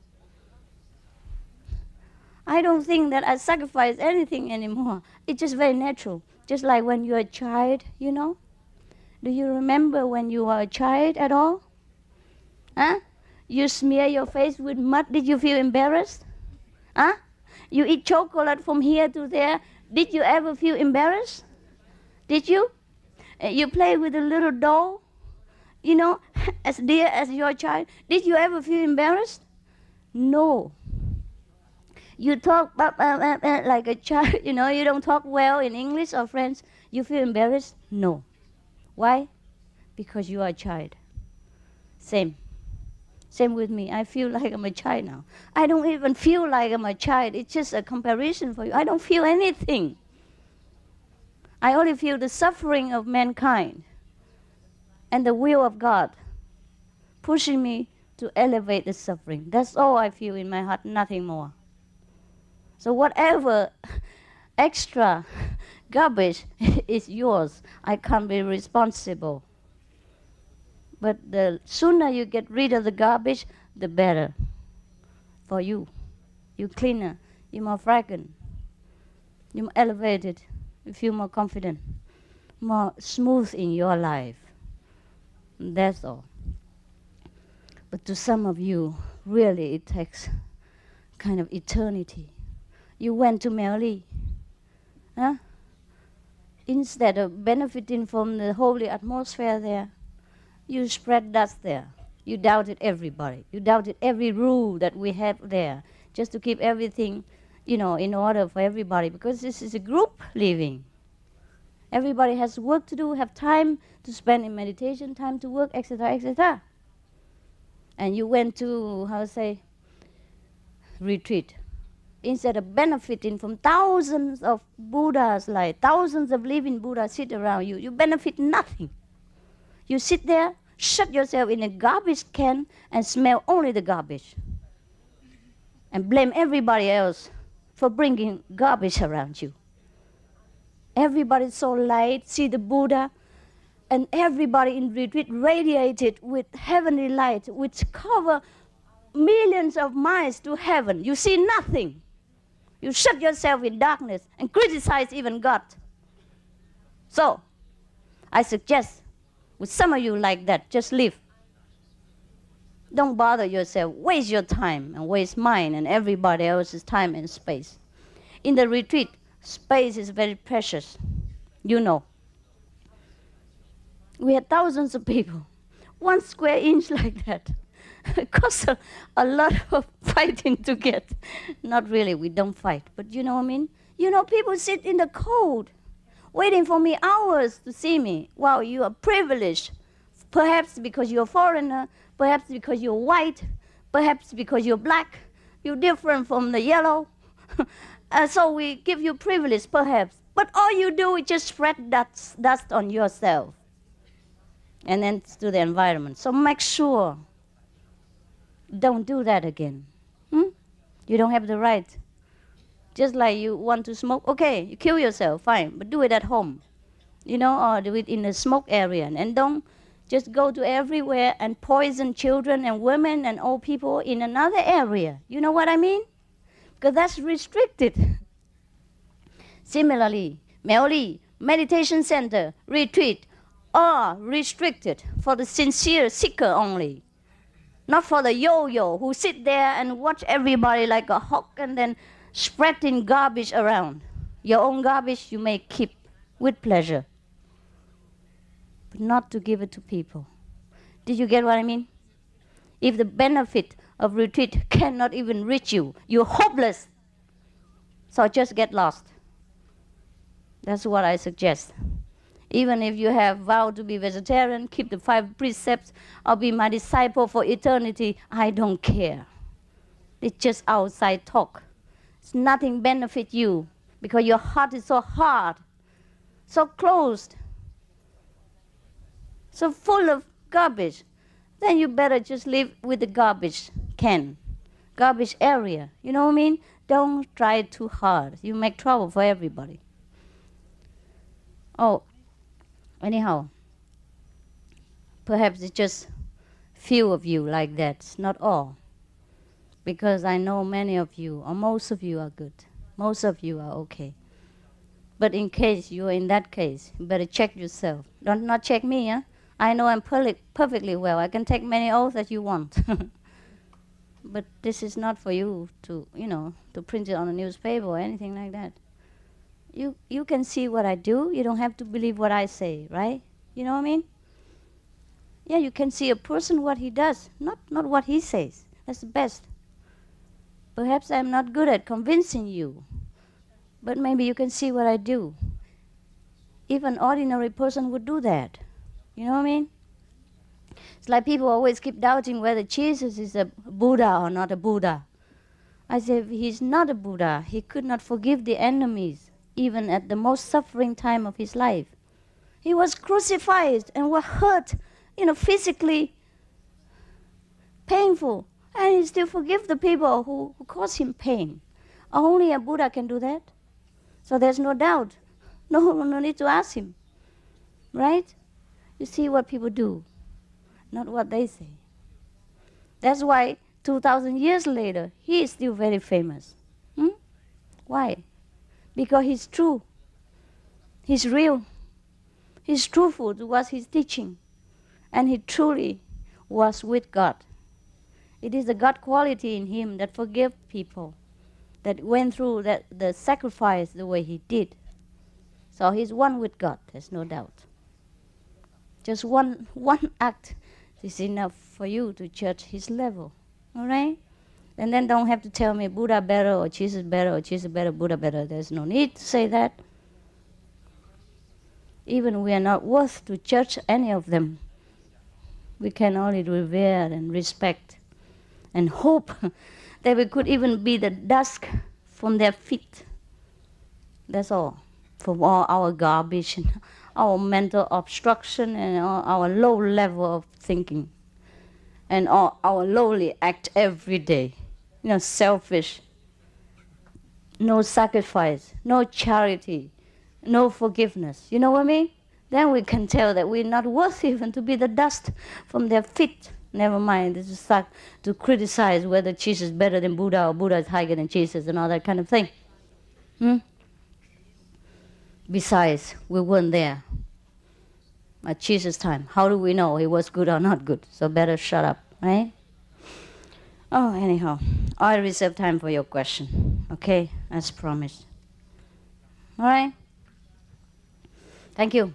I don't think that I sacrifice anything anymore. It's just very natural. Just like when you're a child, Do you remember when you were a child at all? Huh? You smear your face with mud. Did you feel embarrassed? Huh? You eat chocolate from here to there. Did you ever feel embarrassed? Did you? You play with a little doll, as dear as your child. Did you ever feel embarrassed? No. You talk like a child, you don't talk well in English or French. You feel embarrassed? No. Why? Because you are a child. Same with me. I feel like I'm a child now. I don't even feel like I'm a child. It's just a comparison for you. I don't feel anything. I only feel the suffering of mankind and the will of God pushing me to elevate the suffering. That's all I feel in my heart, nothing more. So whatever extra garbage is yours, I can't be responsible. But the sooner you get rid of the garbage, the better for you. You're cleaner, you're more fragrant, you're more elevated, you feel more confident, more smooth in your life. That's all. But to some of you, really it takes kind of eternity. You went to Mary, huh? Instead of benefiting from the holy atmosphere there, you spread dust there. You doubted everybody. You doubted every rule that we have there, just to keep everything, in order for everybody, because this is a group living. Everybody has work to do, have time to spend in meditation, time to work, etc., etc. And you went to, retreat. Instead of benefiting from thousands of Buddhas, like thousands of living Buddhas sit around you, you benefit nothing. You sit there, shut yourself in a garbage can and smell only the garbage. And blame everybody else for bringing garbage around you. Everybody's so light, see the Buddha, and everybody in retreat radiated with heavenly light, which cover millions of miles to heaven. You see nothing. You shut yourself in darkness and criticize even God. So, I suggest, with some of you like that, just leave. Don't bother yourself, waste your time and waste mine and everybody else's time and space. In the retreat, space is very precious, you know. We had thousands of people. 1 square inch like that. It costs a lot of fighting to get. Not really, we don't fight, but you know what I mean? People sit in the cold, waiting for me hours to see me. Wow, you are privileged. Perhaps because you're a foreigner, perhaps because you're white, perhaps because you're black, you're different from the yellow. So we give you privilege, perhaps. But all you do is just spread dust on yourself and then to the environment. So make sure, don't do that again. You don't have the right. Just like you want to smoke, okay, you kill yourself, fine, but do it at home, or do it in a smoke area. And don't just go to everywhere and poison children and women and old people in another area. You know what I mean? Because that's restricted. Similarly, Miaoli, meditation center, retreat, are restricted for the sincere seeker only. Not for the yo-yo who sit there and watch everybody like a hawk and then spreading garbage around. Your own garbage you may keep with pleasure, but not to give it to people. Did you get what I mean? If the benefit of retreat cannot even reach you, you're hopeless. So just get lost. That's what I suggest. Even if you have vowed to be vegetarian, keep the 5 precepts, or be my disciple for eternity, I don't care. It's just outside talk. It's nothing benefit you because your heart is so hard, so closed, so full of garbage. Then you better just live with the garbage can, garbage area. You know what I mean? Don't try too hard. You make trouble for everybody. Oh, anyhow, perhaps it's just few of you like that, not all. Because I know many of you, or most of you are good. Most of you are okay. But in case you're in that case, you better check yourself. Don't not check me, huh? I know I'm perfectly well. I can take many oaths that you want. But this is not for you to, to print it on a newspaper or anything like that. You can see what I do. You don't have to believe what I say, right? You know what I mean? Yeah, you can see a person what he does, not what he says. That's the best. Perhaps I'm not good at convincing you, but maybe you can see what I do. If an ordinary person would do that, you know what I mean? It's like people always keep doubting whether Jesus is a Buddha or not a Buddha. I say, if he's not a Buddha, he could not forgive the enemies, even at the most suffering time of his life. He was crucified and was hurt, physically painful, and he still forgive the people who caused him pain. Only a Buddha can do that. So there's no doubt. No need to ask him. Right? You see what people do, not what they say. That's why 2,000 years later, he is still very famous. Why? Because he's true. He's real. He's truthful to what he's teaching. And he truly was with God. It is the God quality in him that forgave people, that went through the sacrifice the way he did. So he's one with God, there's no doubt. Just one act is enough for you to judge his level. All right? And then don't have to tell me Buddha better or Jesus better or Jesus better, Buddha better. There's no need to say that. Even we are not worth to judge any of them. We can only revere and respect and hope that we could even be the dust from their feet. That's all. From all our garbage and our mental obstruction and our low level of thinking and our lowly act every day. Selfish, no sacrifice, no charity, no forgiveness. You know what I mean? Then we can tell that we're not worth even to be the dust from their feet. Never mind, this is start to criticize whether Jesus is better than Buddha or Buddha is higher than Jesus and all that kind of thing. Besides, we weren't there at Jesus' time. How do we know he was good or not good? So better shut up, right? Oh, anyhow, I reserve time for your question, okay, as promised. All right? Thank you.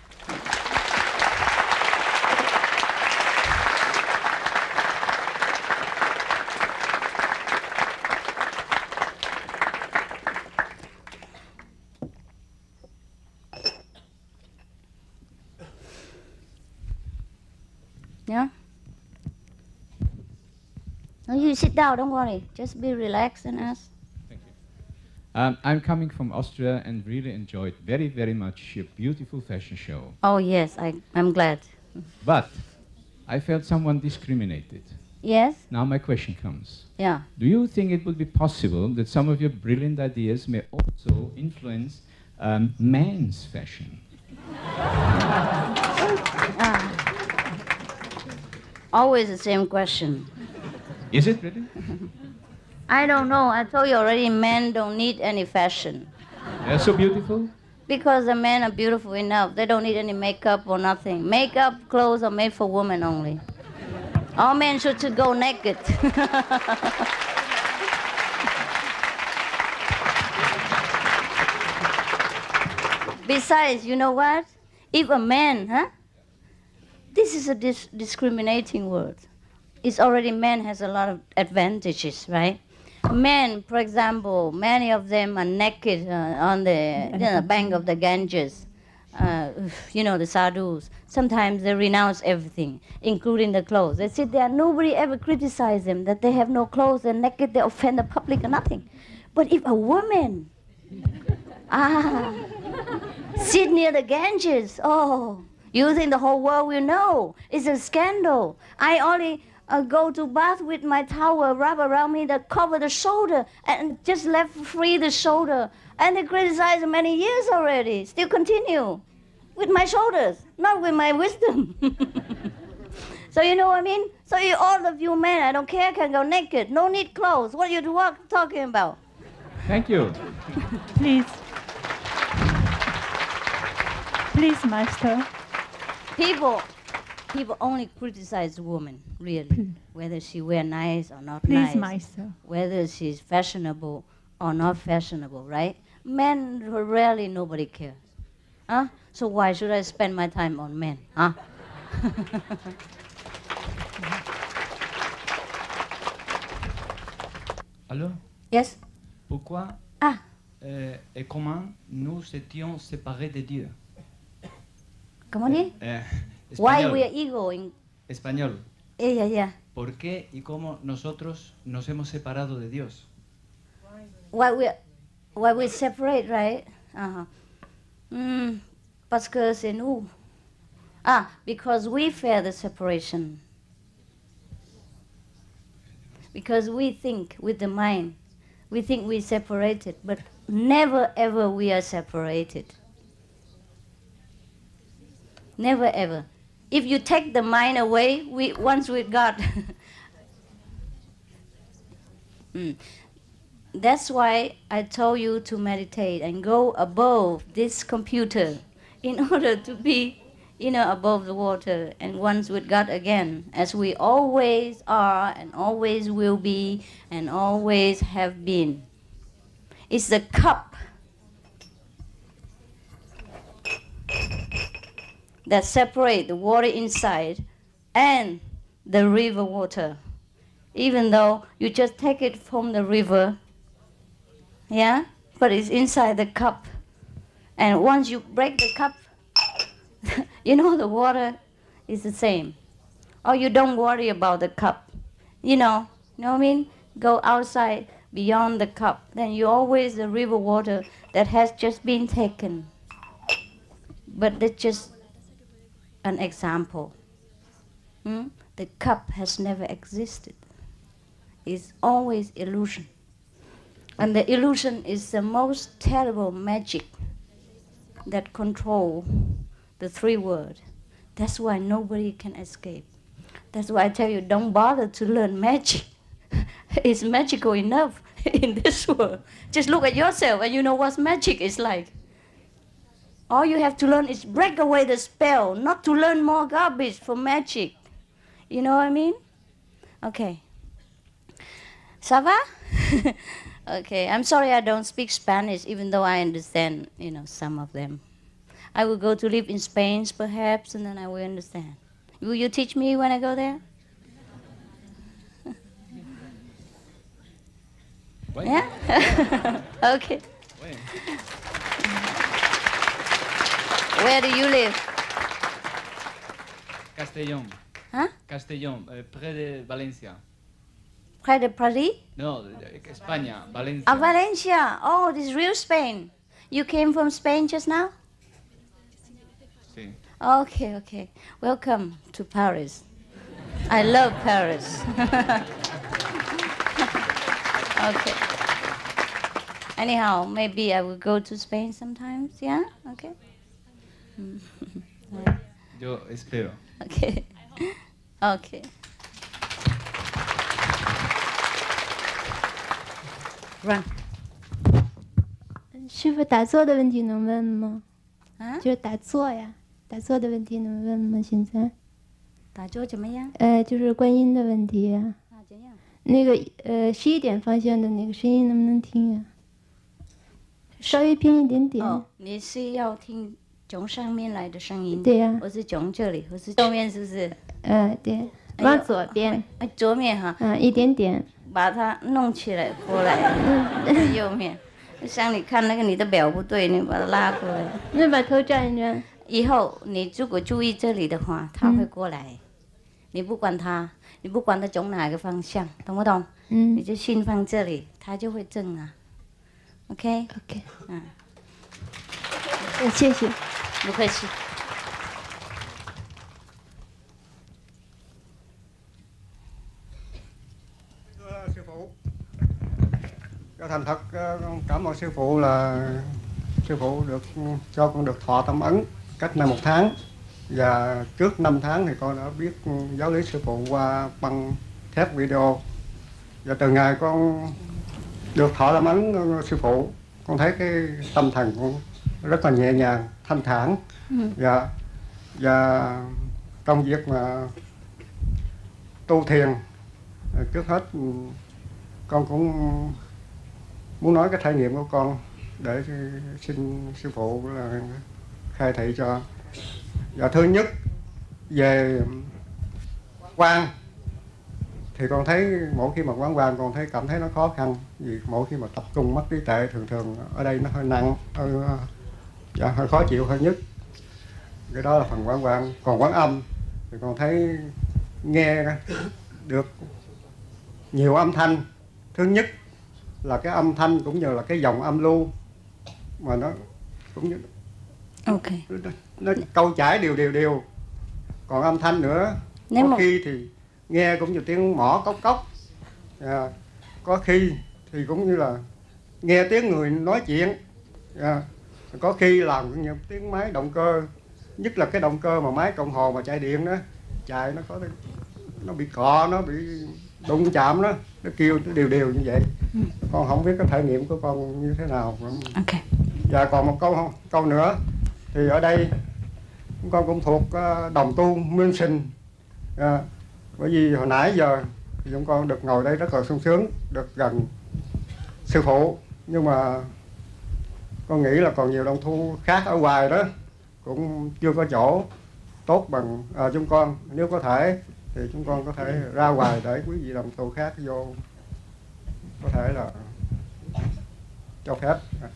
Yeah? No, you sit down, don't worry. Just be relaxed and ask. Thank you. I'm coming from Austria and really enjoyed very, very much your beautiful fashion show. Oh, yes, I'm glad. But I felt someone discriminated. Yes? Now my question comes. Yeah. Do you think it would be possible that some of your brilliant ideas may also influence men's fashion? Always the same question. Is it really? I don't know. I told you already, men don't need any fashion. They're so beautiful? Because the men are beautiful enough. They don't need any makeup or nothing. Makeup, clothes are made for women only. All men should go naked. Besides, you know what? If a man, this is a discriminating word. It's already, man has a lot of advantages, right? Men, for example, many of them are naked on the bank of the Ganges. The sadhus. Sometimes they renounce everything, including the clothes. They sit there, nobody ever criticizes them that they have no clothes, they're naked, they offend the public or nothing. But if a woman sit near the Ganges, you think the whole world will know. It's a scandal. I only go to bath with my towel wrapped around me that cover the shoulder and just left free the shoulder. And they criticize many years already. Still continue with my shoulders, not with my wisdom. So you know what I mean? So all of you men, I don't care, can go naked. No need clothes. What are you talking about? Thank you. Please. Please, Master. People only criticize women, really, whether she wear nice or not Please, nice, Master. whether she's fashionable or not fashionable, right? Men, rarely nobody cares. So why should I spend my time on men? Alors, Yes? pourquoi et comment nous étions séparés de Dieu? Come on in. Why we are ego in... Español. Yeah. ¿Por qué y cómo nosotros nos hemos separado de Dios? Why we separate, right? Parce que c'est nous. Because we fear the separation. Because we think with the mind, we think we're separated, but never ever we are separated. Never ever. If you take the mind away, once with God. That's why I told you to meditate and go above this computer in order to be, above the water and once with God again, as we always are and always will be and always have been. It's the cup that separates the water inside and the river water. Even though you just take it from the river, yeah, but it's inside the cup. And once you break the cup, the water is the same. Or you don't worry about the cup. You know what I mean? Go outside beyond the cup. Then you always the river water that has just been taken. But that's just an example. The cup has never existed. It's always illusion. And the illusion is the most terrible magic that control the three words. That's why nobody can escape. That's why I tell you, don't bother to learn magic. It's magical enough in this world. Just look at yourself and you know what magic is like. All you have to learn is break away the spell, not to learn more garbage for magic. You know what I mean? Okay. Ça va? Okay, I'm sorry I don't speak Spanish, even though I understand, some of them. I will go to live in Spain, perhaps, and then I will understand. Will you teach me when I go there? Yeah? Okay. Where do you live? Castellón. Huh? Castellón, près de Valencia. Près de Paris? No, España, Valencia. Ah, Valencia. Oh, this is real Spain. You came from Spain just now? Sí. Okay. Welcome to Paris. I love Paris. Okay. Anyhow, maybe I will go to Spain sometimes, yeah? Okay. Yo espero. Okay. Okay. Run. 师父，打坐的问题能问吗？ 啊？ 就是打坐呀，打坐的问题能问吗？现在？ 打坐怎么样？ 就是观音的问题呀。 啊，怎样？ 那个11点方向的那个声音能不能听呀？稍微偏一点点。 哦，你是要听从上面来的声音？ 对呀。 我是从这里，我是右面，是不是？ 对，往左边。 左面哈。 一点点。 把它弄起来过来，右面。像你看那个你的表不对，你把它拉过来。 那把头转一转。 以后你如果注意这里的话，它会过来。你不管它从哪个方向，懂不懂？你就心放这里，它就会正啊。OK。 谢谢。 不客气。 Sư phụ, thành thật con cảm ơn sư phụ là sư phụ cho con được thọ tâm ấn cách nay 1 tháng, và trước 5 tháng thì con đã biết giáo lý sư phụ qua băng thép video, và từ ngày con được thọ tâm ấn sư phụ, con thấy cái tâm thần con rất là nhẹ nhàng, thanh thản, và công việc mà tu thiền trước hết con cũng muốn nói cái trải nghiệm của con để xin sư phụ là khai thị cho. Và thứ nhất về quán thì con thấy mỗi khi mà quán quan con cảm thấy nó khó khăn, vì mỗi khi mà tập trung mất trí tuệ thường ở đây nó hơi nặng, hơi khó chịu hơi nhất. Cái đó là phần quán quan. Còn quán âm thì con thấy nghe được nhiều âm thanh. Thứ nhất là cái âm thanh cũng như là cái dòng âm lưu mà nó cũng như nó câu chảy đều. Còn âm thanh nữa, có khi thì nghe cũng như tiếng mỏ cốc cốc, Có khi thì cũng như là nghe tiếng người nói chuyện, có khi làm những tiếng máy động cơ, nhất là cái động cơ mà máy cộng hồ mà chạy điện đó, chạy nó bị cọ, nó bị đụng chạm đó, nó kêu đều đều như vậy. Con không biết cái trải nghiệm của con như thế nào. Okay. Và còn một câu nữa thì ở đây con cũng thuộc đồng tu München, bởi vì hồi nãy giờ thì chúng con được ngồi đây rất là sung sướng, được gần sư phụ, nhưng mà con nghĩ là còn nhiều đồng tu khác ở ngoài đó cũng chưa có chỗ tốt bằng chúng con. Nếu có thể thì chúng con có thể ra ngoài để quý vị đồng tu khác vô có thể là cho phép.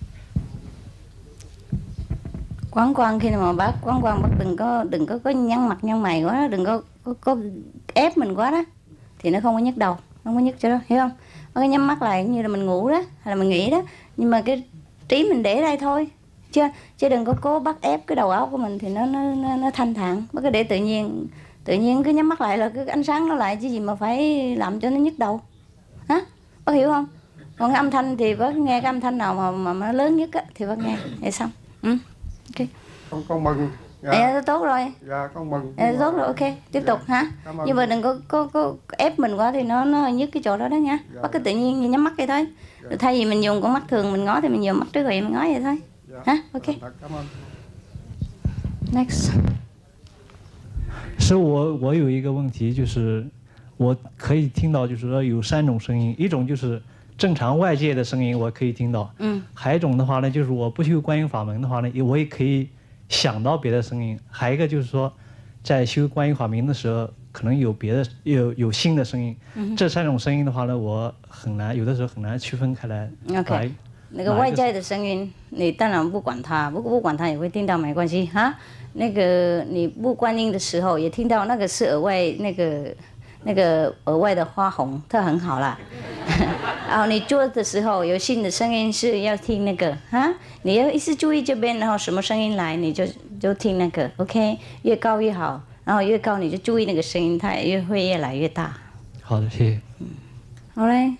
Quán khi mà bác đừng có nhăn mặt nhăn mày quá, đừng có ép mình quá đó, thì nó không có nhức đầu, không có nhức cho đó, hiểu không? Nó cái nhắm mắt lại như là mình ngủ đó, hay là mình nghĩ đó, nhưng mà cái trí mình để đây thôi, chứ đừng có cố bắt ép cái đầu óc của mình thì nó thanh thản. Bác cứ để tự nhiên cứ nhắm mắt lại là cái ánh sáng nó lại, chứ gì mà phải làm cho nó nhức đầu, hả? Bác hiểu không? Còn cái âm thanh thì bác nghe cái âm thanh nào mà nó lớn nhất á, thì bác nghe, vậy xong. Ok. Con mừng. Dạ, tốt rồi. Dạ, con mừng. Tốt rồi, ok, tiếp tục hả? Nhưng mà đừng có ép mình quá thì nó nhức cái chỗ đó đó nha. Bác cứ tự nhiên nhắm mắt vậy thôi. Rồi thay vì mình dùng con mắt thường mình ngó thì mình dùng mắt trước rồi mình ngó vậy thôi. Hả? Ok. Cảm ơn. Next. 是我有一个问题，就是我可以听到，就是说有3种声音，一种就是正常外界的声音，我可以听到。还有一种的话呢，就是我不修观音法门的话呢，我也可以想到别的声音。还有一个就是说，在修观音法门的时候，可能有别的有新的声音。这3种声音的话呢，我有的时候很难区分开来。 OK。那个外在的声音，你当然不管它，不管它也会听到，没关系哈。那个你不观音的时候也听到，那个是额外那个额外的花红，它很好啦。然后你做的时候有新的声音是要听那个哈，你要一直注意这边，然后什么声音来你就听那个 ，OK， 越高越好，然后越高你就注意那个声音，它也会越来越大。 好的，谢谢。 好嘞。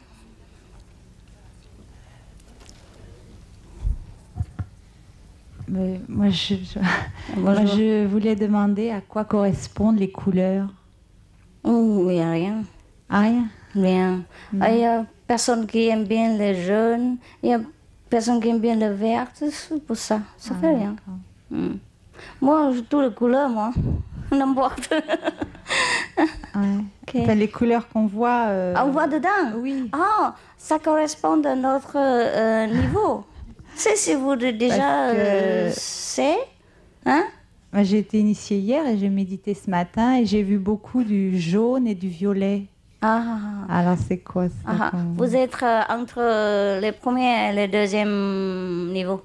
Moi, je voulais demander à quoi correspondent les couleurs. Il n'y a rien. Ah, rien? Rien. Il y a personne qui aime bien le jaune, il y a personne qui aime bien le vert, c'est pour ça. Ça fait rien. Moi, toutes les couleurs, moi. N'importe. Okay. Enfin, les couleurs qu'on voit... On voit dedans? Oui. Ah, ça correspond à notre niveau. C'est si vous déjà c'est, hein? J'ai été initiée hier et j'ai médité ce matin et j'ai vu beaucoup du jaune et du violet. Alors c'est quoi ça? Vous êtes entre le premier et le deuxième niveau.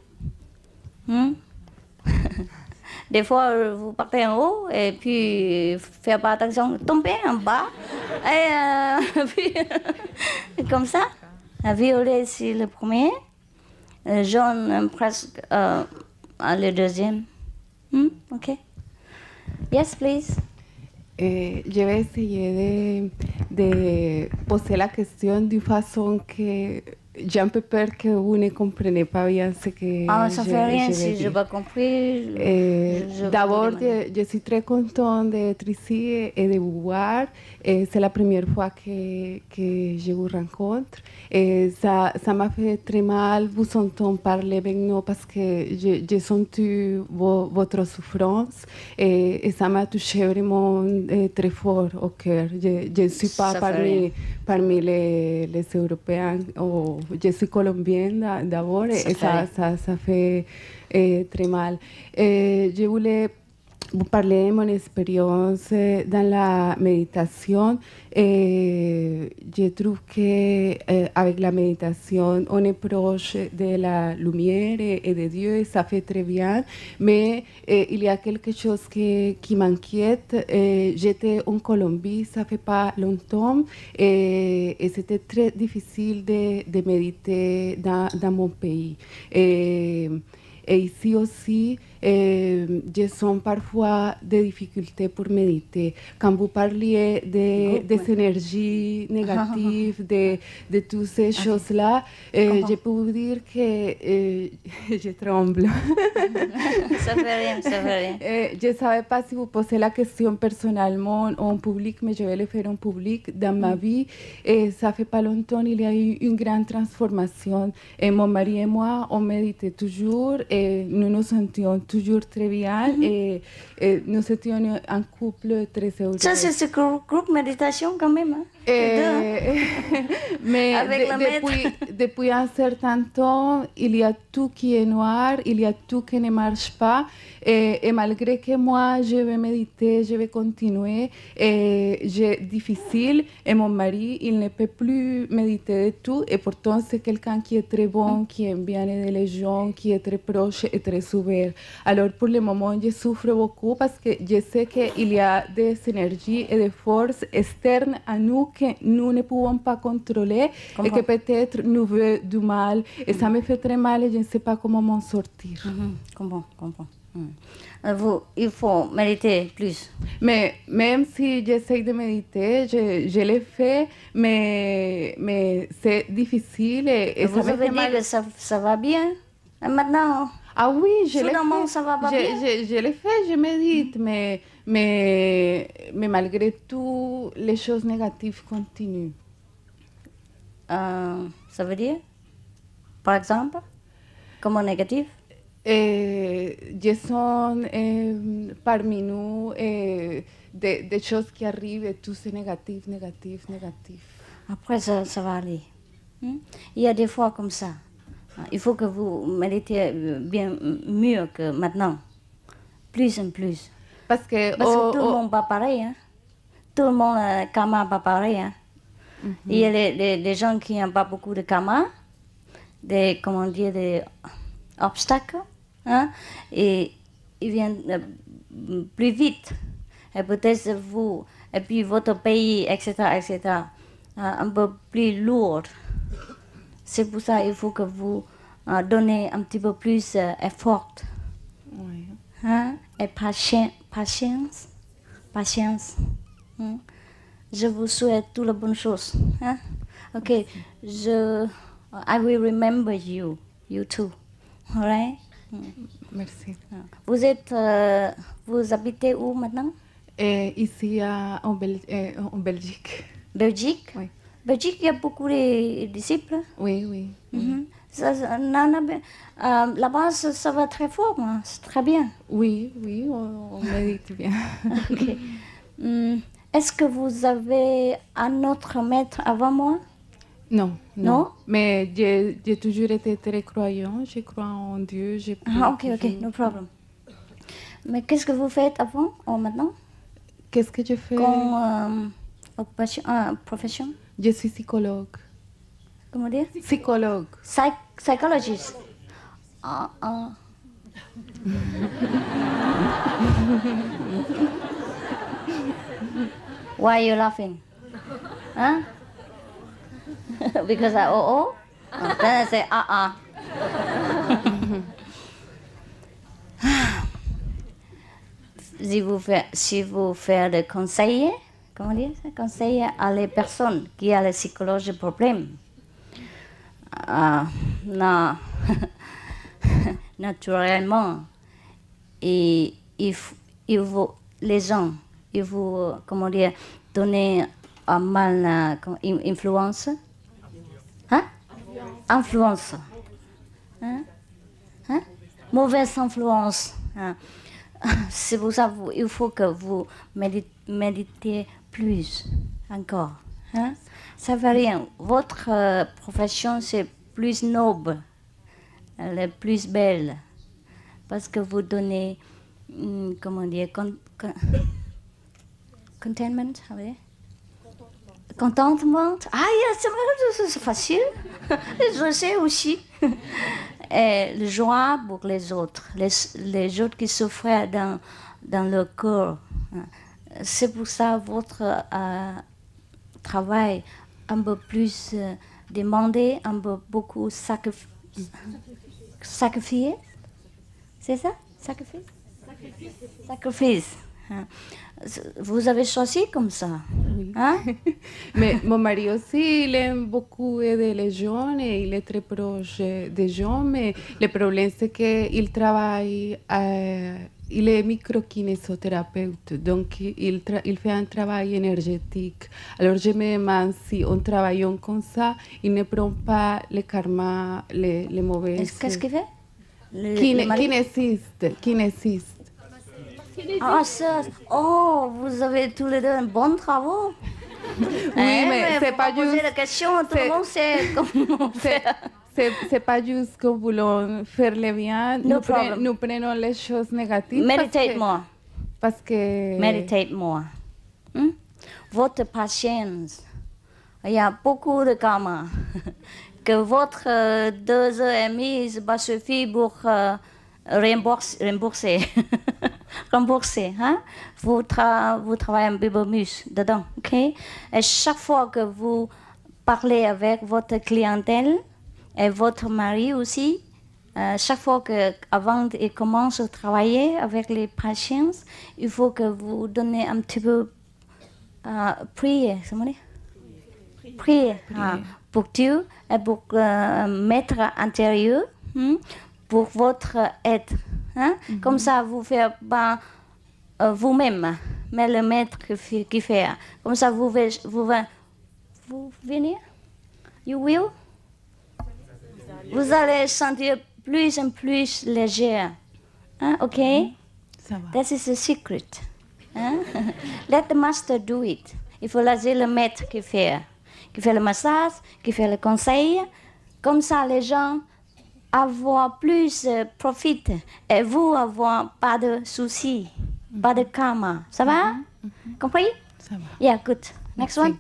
Des fois vous partez en haut et puis faire pas attention, tomber en bas et puis comme ça. Le violet c'est le premier. Jaune presque le deuxième. Ok. Yes, please. Je vais essayer de poser la question d'une façon que j'ai un peu peur que vous ne compreniez pas bien ce que ça fait rien si je n'ai pas compris. D'abord, je suis très contente d'être ici et de vous voir. C'est la première fois que je vous rencontre. Et ça m'a fait très mal vous entendre parler maintenant parce que j'ai senti votre souffrance et ça m'a touché vraiment très fort au cœur. Je ne suis pas parmi les Européens. Je suis colombienne d'abord et ça fait très mal. Je voulais vous parler de mon expérience dans la méditation. Je trouve qu'avec la méditation, on est proche de la lumière et de Dieu et ça fait très bien. Mais il y a quelque chose qui m'inquiète. J'étais en Colombie, ça fait pas longtemps, et c'était très difficile de méditer dans mon pays. Et ici aussi, je sens parfois des difficultés pour méditer. Quand vous parliez des énergies négatives, de toutes ces choses-là, je peux vous dire que je tremble. Ça fait rien, ça fait rien. Je ne savais pas si vous posez la question personnellement ou en public, mais je vais le faire en public. Dans ma vie, et ça fait pas longtemps, il y a eu une grande transformation. Et mon mari et moi, on méditait toujours et nous nous sentions toujours très bien et nous étions un couple très heureux. Ça, c'est ce groupe méditation quand même. Hein? Mais depuis un certain temps, il y a tout qui est noir, il y a tout qui ne marche pas. Et malgré que moi, je vais méditer, je vais continuer, c'est difficile. Et mon mari, il ne peut plus méditer du tout. Et pourtant, c'est quelqu'un qui est très bon, qui aime bien aider les gens, qui est très proche et très ouvert. Alors, pour le moment, je souffre beaucoup parce que je sais qu'il y a des énergies et des forces externes à nous que nous ne pouvons pas contrôler et que peut-être nous veulent du mal. Et ça me fait très mal et je ne sais pas comment m'en sortir. Comprends. Il faut méditer plus. Mais même si j'essaie de méditer, je le fais, mais c'est difficile et vous ça me avez fait dit mal. que ça va bien maintenant? Ah oui, je le Soudainement, fais. ça va pas bien? Je le fais, je médite, mais malgré tout, les choses négatives continuent. Ça veut dire? Par exemple? Comment négatif? Je sens parmi nous des choses qui arrivent et tout c'est négatif. Après, ça va aller. Il y a des fois comme ça. Il faut que vous méditez bien mieux que maintenant. Plus en plus. Parce que tout le monde pas pareil. Hein? Tout le monde karma pas pareil. Hein? Il y a les gens qui n'ont pas beaucoup de karma, des obstacles, hein? Et ils viennent plus vite. Et peut-être vous, et puis votre pays, etc., un peu plus lourd. C'est pour ça qu'il faut que vous donnez un petit peu plus d'effort. Oui. Hein? Et patience. Hein? Je vous souhaite toutes les bonnes choses. Hein? Ok, I will remember you too. All right? Merci. Vous habitez où maintenant? Ici en Belgique. Belgique? Oui. Belgique, il y a beaucoup de disciples? Oui. Là-bas, ça va très fort, hein? C'est très bien. Oui, on médite bien. Okay. Est-ce que vous avez un autre maître avant moi? Non. Mais j'ai toujours été très croyant. Je crois en Dieu. Ok, no problem. Mais qu'est-ce que vous faites avant ou maintenant? Qu'est-ce que je fais? Comme profession? Je suis psychologue. Comment dire? Psychologue. Psychologist. Why are you laughing? Huh? Because I then I say Si vous faites des conseils, comment dire ça? Conseiller à les personnes qui ont les psychologiques problèmes. Non, naturellement, et il faut les gens, il faut comment dire donner un mal influence, hein? Influence, hein? Mauvaise influence. Hein? C'est pour ça il faut que vous méditez plus encore. Hein? Ça ne veut rien. Votre profession, c'est plus noble, elle est plus belle. Parce que vous donnez, comment dire, contentement, contentement. Ah, c'est facile. Je sais aussi. Et le joie pour les autres qui souffrent dans leur corps. C'est pour ça votre travail un peu plus demandé, un peu beaucoup sacrifié. C'est ça? Sacrifice. Sacrifice. Vous avez choisi comme ça. Oui. Hein? Mais mon mari aussi, il aime beaucoup aider les jeunes et il est très proche des gens, mais le problème c'est qu'il travaille, il est microkinésothérapeute, donc il fait un travail énergétique. Alors je me demande si en travaillant comme ça, il ne prend pas le karma, les mauvaises... Qu'est-ce qu'il fait? Kinésiste. Ah, ça. Oh, vous avez tous les deux un bon travail. Oui, mais c'est pas juste... la question, tout le monde sait comment faire. C'est pas juste que voulons faire le bien, nous prenons les choses négatives. Meditate more. Parce que... Meditate more. Votre patience. Il y a beaucoup de karma. Que votre 2h30 va suffire pour rembourser. Rembourser, hein? Vous travaillez un peu plus dedans, ok? Et chaque fois que vous parlez avec votre clientèle et votre mari aussi, chaque fois qu'avant il commence à travailler avec les patients, il faut que vous donnez un petit peu prier, prier pour Dieu et pour maître intérieur, pour votre être. Hein? Comme ça, vous ne faites pas vous-même, mais le maître qui fait. Comme ça, vous venez, you will. Vous allez sentir plus en plus léger. Hein? OK? Ça va. That is the secret. Hein? Let the master do it. Il faut laisser le maître qui fait le massage, qui fait le conseil. Comme ça, les gens avoir plus profit et vous avoir pas de soucis, pas de karma. Ça va? Compris? Ça va. Yeah, good. Next one.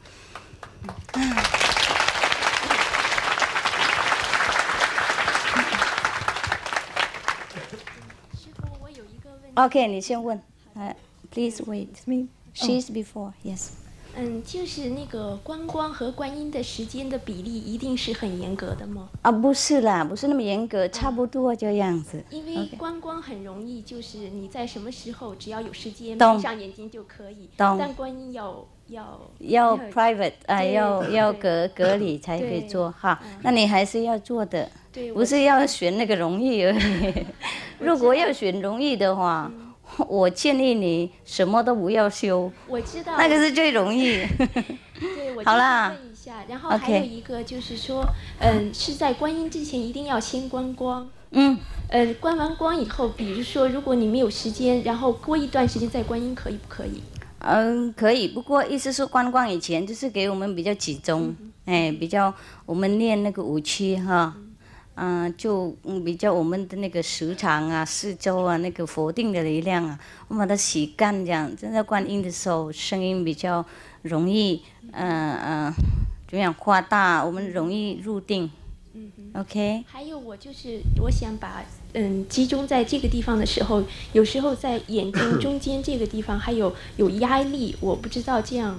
OK, 你先问。Please wait. She's before. Yes. 就是那个观光和观音的时间的比例一定是很严格的吗？ 不是啦，不是那么严格，差不多这样子。 因为观光很容易，就是你在什么时候只要有时间闭上眼睛就可以。但观音要 private 要隔离才可以做哈。那你还是要做的，不是要选那个容易而已。如果要选容易的话。我建议你什么都不要修， 我知道， 那个是最容易。 对，我好啦， 问一下，然后还有一个就是说，是在观音之前一定要先观光。观完光以后，比如说如果你没有时间，然后过一段时间再观音，可以不可以？ 可以，不过意思是观光以前就是给我们比较集中，比较我们练那个武器哈。就比较我们的那个时长啊、四周啊、那个否定的力量啊，我们把它洗干这样。正在观音的时候，声音比较容易怎么样夸大，我们容易入定。OK。 还有我想把集中在这个地方的时候，有时候在眼睛中间这个地方还有压力，我不知道这样。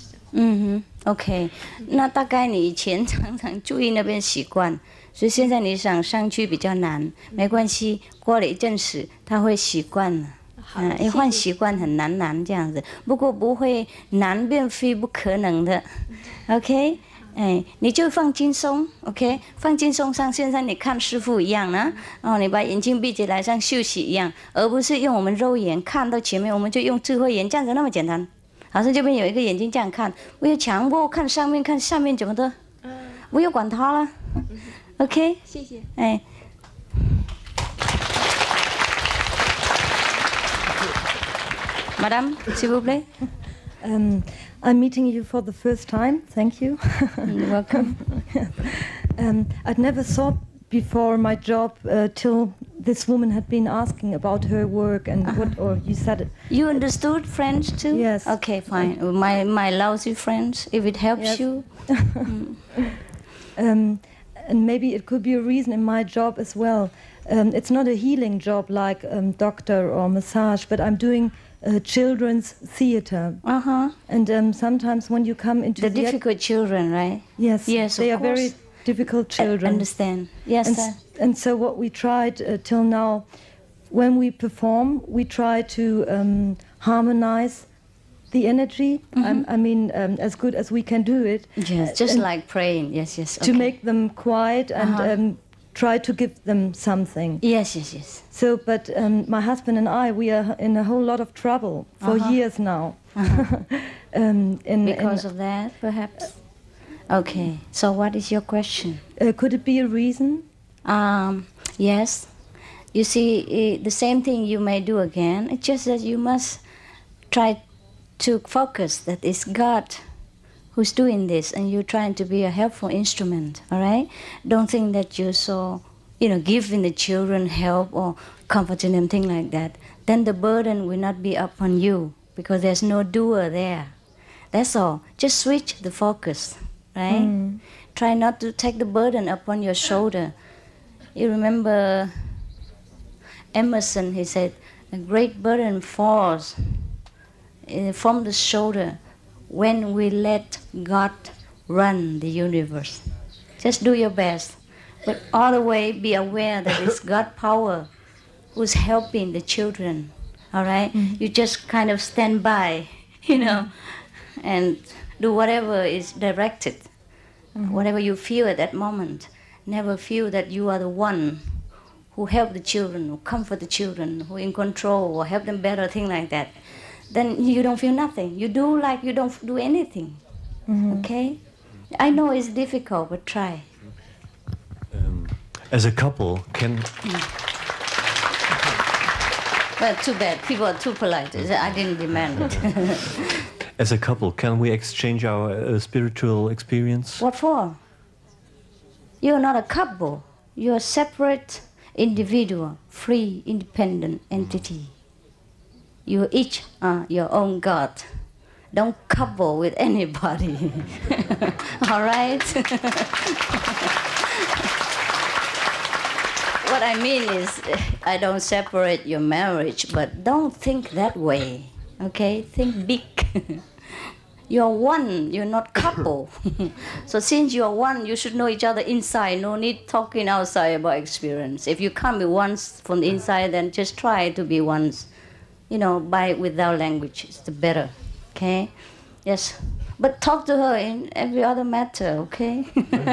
OK。那大概你以前常常注意那边习惯。所以现在你想上去比较难，没关系，过了一阵子他会习惯了。一换习惯很难这样子，不过不会难变非不可能的。OK， 你就放轻松 ，OK， 放轻松，像现在你看师父一样呢，你把眼睛闭起来像休息一样，而不是用我们肉眼看到前面，我们就用智慧眼这样子那么简单。好像这边有一个眼睛这样看，我要强迫看上面看下面怎么的，不要管它了。OK， 谢谢。 Madame, s'il vous plaît. I'm meeting you for the first time. Thank you. You're welcome. I'd never thought before my job till this woman had been asking about her work and what, or you said it. You understood French too? Yes. Okay, fine. My lousy French, if it helps you. And maybe it could be a reason in my job as well. It's not a healing job like doctor or massage, but I'm doing children's theater. And sometimes when you come into the difficult children, right? Yes. Yes, they of are course. Very difficult children. I understand. Yes. And so what we tried till now, when we perform, we try to harmonize the energy. I mean, as good as we can do it. Yes, just like praying. Yes, yes. To make them quiet and try to give them something. Yes, yes, yes. So, but my husband and I, we are in a whole lot of trouble for years now. Because of that, perhaps? Okay, so what is your question? Could it be a reason? Yes. You see, the same thing you may do again. It's just that you must try to focus that it's God who's doing this, and you're trying to be a helpful instrument, all right? Don't think that you're so, giving the children help or comforting them, things like that. Then the burden will not be upon you, because there's no doer there. That's all. Just switch the focus, right? Try not to take the burden upon your shoulder. You remember Emerson, he said, a great burden falls from the shoulder when we let God run the universe. Just do your best, but all the way be aware that it's God's power who's helping the children, all right? You just kind of stand by, and do whatever is directed, whatever you feel at that moment. Never feel that you are the one who help the children, who comfort the children, who in control or help them better, things like that. Then you don't feel nothing. You do like you don't do anything. Okay? I know it's difficult, but try. As a couple, can... Well, too bad. People are too polite. I didn't demand it. As a couple, can we exchange our spiritual experience? What for? You're not a couple. You're a separate individual, free, independent entity. You each are your own God. Don't couple with anybody. All right? What I mean is, I don't separate your marriage, but don't think that way. Okay? Think big. You're one, you're not couple. So since you're one, you should know each other inside. No need talking outside about experience. If you can't be once from the inside, then just try to be once. Without language, it's the better. Okay? Yes. But talk to her in every other matter, okay?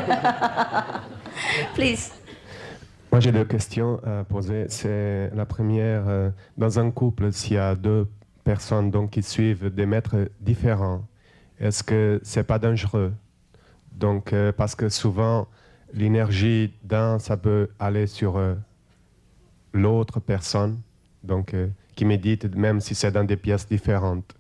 Please. Moi, j'ai deux questions à poser. C'est la première, dans un couple, s'il y a deux personnes qui suivent des maîtres différents, est-ce que c'est pas dangereux? Donc, parce que souvent, l'énergie d'un, ça peut aller sur l'autre personne, qui médite, même si c'est dans des pièces différentes.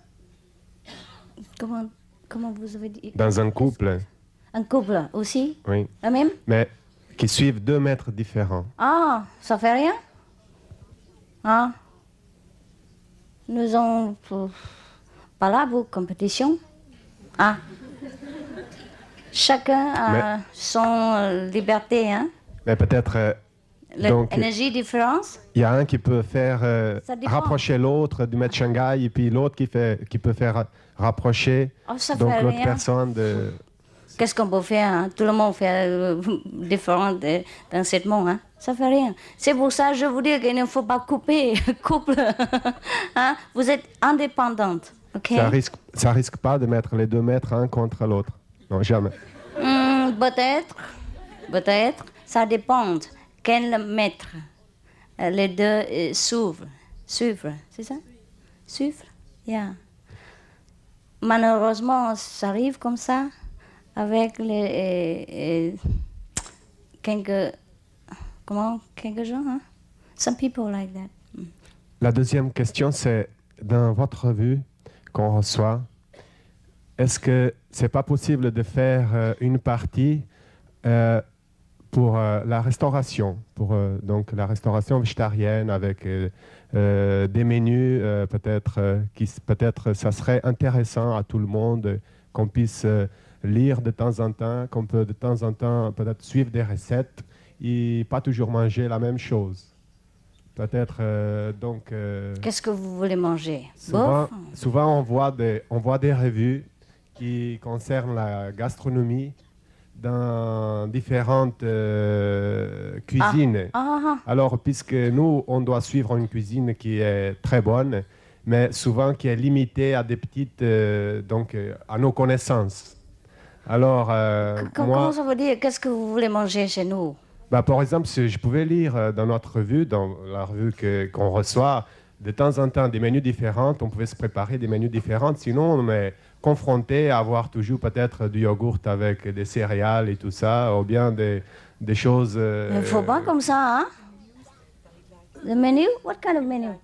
Comment vous avez dit? Dans un couple. Un couple aussi? Oui. La même? Mais qui suivent deux maîtres différents. Ah, ça fait rien? Ah. Nous avons pas là pour compétition. Ah. Chacun a son liberté, hein? Mais peut-être... L'énergie différence? Il y a un qui peut faire rapprocher l'autre du maître Shanghai, et puis l'autre qui peut faire rapprocher l'autre personne de... Qu'est-ce qu'on peut faire, hein? Tout le monde fait différent dans ce monde, hein? Ça fait rien. C'est pour ça que je vous dis qu'il ne faut pas couper couple. Hein? Vous êtes indépendante, ok? Ça risque pas de mettre les deux maîtres un contre l'autre. Non, jamais. Peut-être. Ça dépend. Quel maître? Les deux suivre, c'est ça? Suivre? Yeah. Malheureusement, ça arrive comme ça avec quelques gens, hein? Some people like that. La deuxième question, c'est dans votre revue qu'on reçoit, est-ce que c'est pas possible de faire une partie pour la restauration, donc la restauration végétarienne avec des menus peut-être ça serait intéressant à tout le monde qu'on puisse lire de temps en temps, qu'on peut de temps en temps peut-être suivre des recettes et pas toujours manger la même chose. Peut-être Qu'est-ce que vous voulez manger? Souvent on voit des revues qui concernent la gastronomie. dans différentes cuisines. Alors, puisque nous, on doit suivre une cuisine qui est très bonne, mais souvent qui est limitée à des petites, à nos connaissances. Alors, comment ça veut dire? Qu'est-ce que vous voulez manger chez nous? Par exemple, si je pouvais lire dans notre revue, dans la revue qu'on reçoit, de temps en temps des menus différents, on pouvait se préparer des menus différents. Sinon, on est confronté à avoir toujours peut-être du yogourt avec des céréales et tout ça, ou bien des choses... Il ne faut pas comme ça, hein? Le menu? What kind of menu?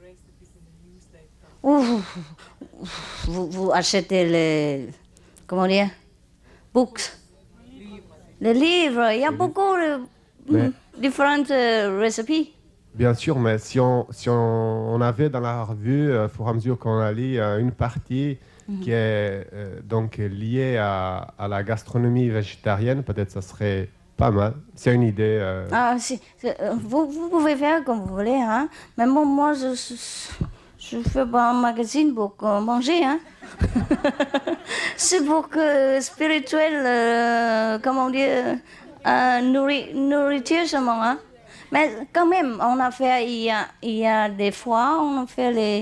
Vous achetez les... Comment dire? Books. Les livres. Il y a beaucoup de différentes recettes. Bien sûr, mais si on avait dans la revue, au fur et à mesure qu'on a lu, une partie qui est liée à la gastronomie végétarienne, peut-être ça serait pas mal. C'est une idée. Vous pouvez faire comme vous voulez, hein. Mais moi, je fais pas un magazine pour manger, hein. C'est pour que spirituel, comment dire, nourriture seulement, hein. Mais quand même, on a fait, il y a des fois, on a fait les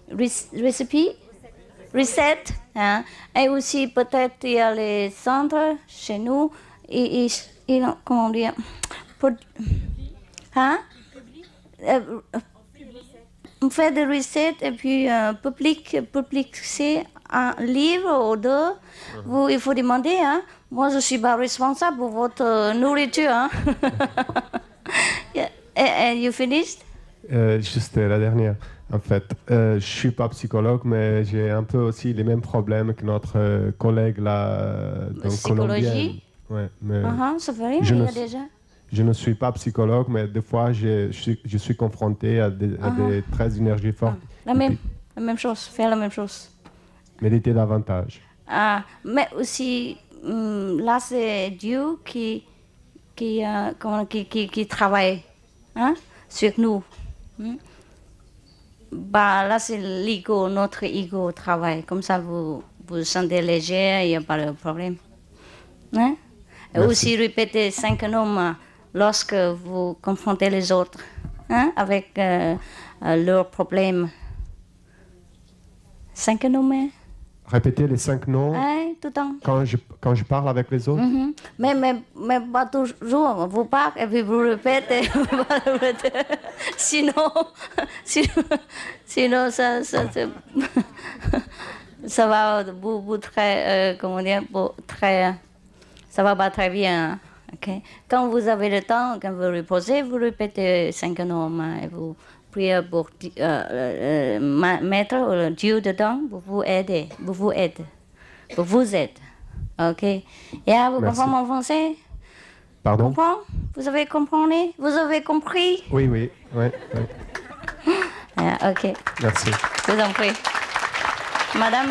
recettes, hein. Et aussi peut-être il y a les centres chez nous, et comment dire, hein? On fait des recettes et puis public c'est un livre ou deux. Il faut demander, hein. Moi, je suis pas responsable pour votre nourriture, hein. And you finished? Juste la dernière. En fait, je suis pas psychologue, mais j'ai un peu aussi les mêmes problèmes que notre collègue là, colombienne. Ouais, mais ça fait rien, il y a déjà. Je ne suis pas psychologue, mais des fois, je suis confronté à des très énergies fortes. La même chose, faire la même chose. Méditer davantage. Mais aussi, là, c'est Dieu qui travaille, hein, sur nous. Là, c'est l'ego, notre ego travaille. Comme ça, vous vous sentez léger, il n'y a pas de problème. Hein? Et aussi, répétez 5 noms lorsque vous confrontez les autres, hein, avec leurs problèmes. 5 noms. Répétez les 5 noms tout le temps. Quand je parle avec les autres. Mais pas toujours. Vous parlez et puis vous répétez. Sinon ça va vous très, comment dire, ça va pas très bien. Okay? Quand vous avez le temps, quand vous reposez, vous répétez 5 noms et vous priez pour mettre Dieu dedans pour vous aider, pour vous aider. Ok. Et vous comprenez en français? Pardon? Vous avez compris? Vous avez compris? Oui. Ok. Merci. Je vous en prie. Madame?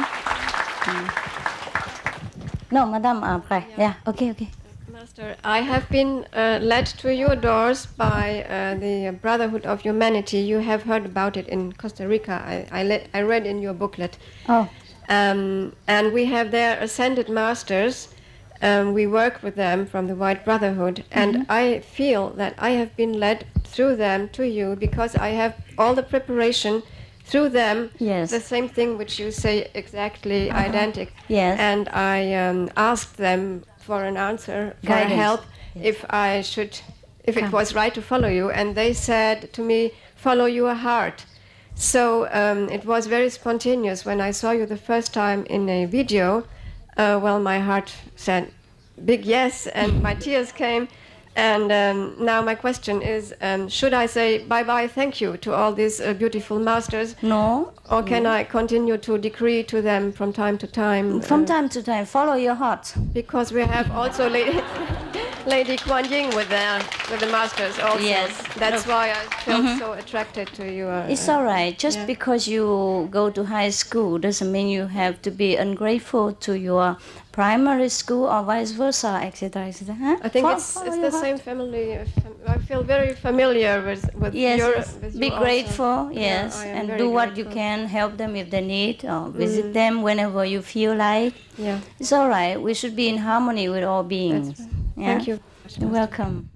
Non, madame après. Yeah. Okay. Master, I have been led to your doors by the Brotherhood of Humanity. You have heard about it in Costa Rica. I read in your booklet. Oh. And we have their ascended masters. We work with them from the White Brotherhood. And I feel that I have been led through them to you because I have all the preparation through them. Yes. The same thing which you say exactly identical. Yes. And I asked them for an answer, for help, if it was right to follow you. And they said to me, follow your heart. So it was very spontaneous. When I saw you the first time in a video, my heart said big yes, and my tears came. And now my question is, should I say bye-bye, thank you to all these beautiful masters? No. Or can I continue to decree to them from time to time? From time to time, follow your heart. Because we have also Lady Kuan Yin with the masters also. Yes. That's why I felt so attracted to you. It's all right. Just because you go to high school doesn't mean you have to be ungrateful to your primary school or vice versa, etc. etc. Huh? I think it's the same family. I feel very familiar with your. With be you grateful, also. yes, Yeah, and do what you can, help them if they need, or visit them whenever you feel like. Yeah. It's all right. We should be in harmony with all beings. Right. Yeah? Thank you. You're welcome.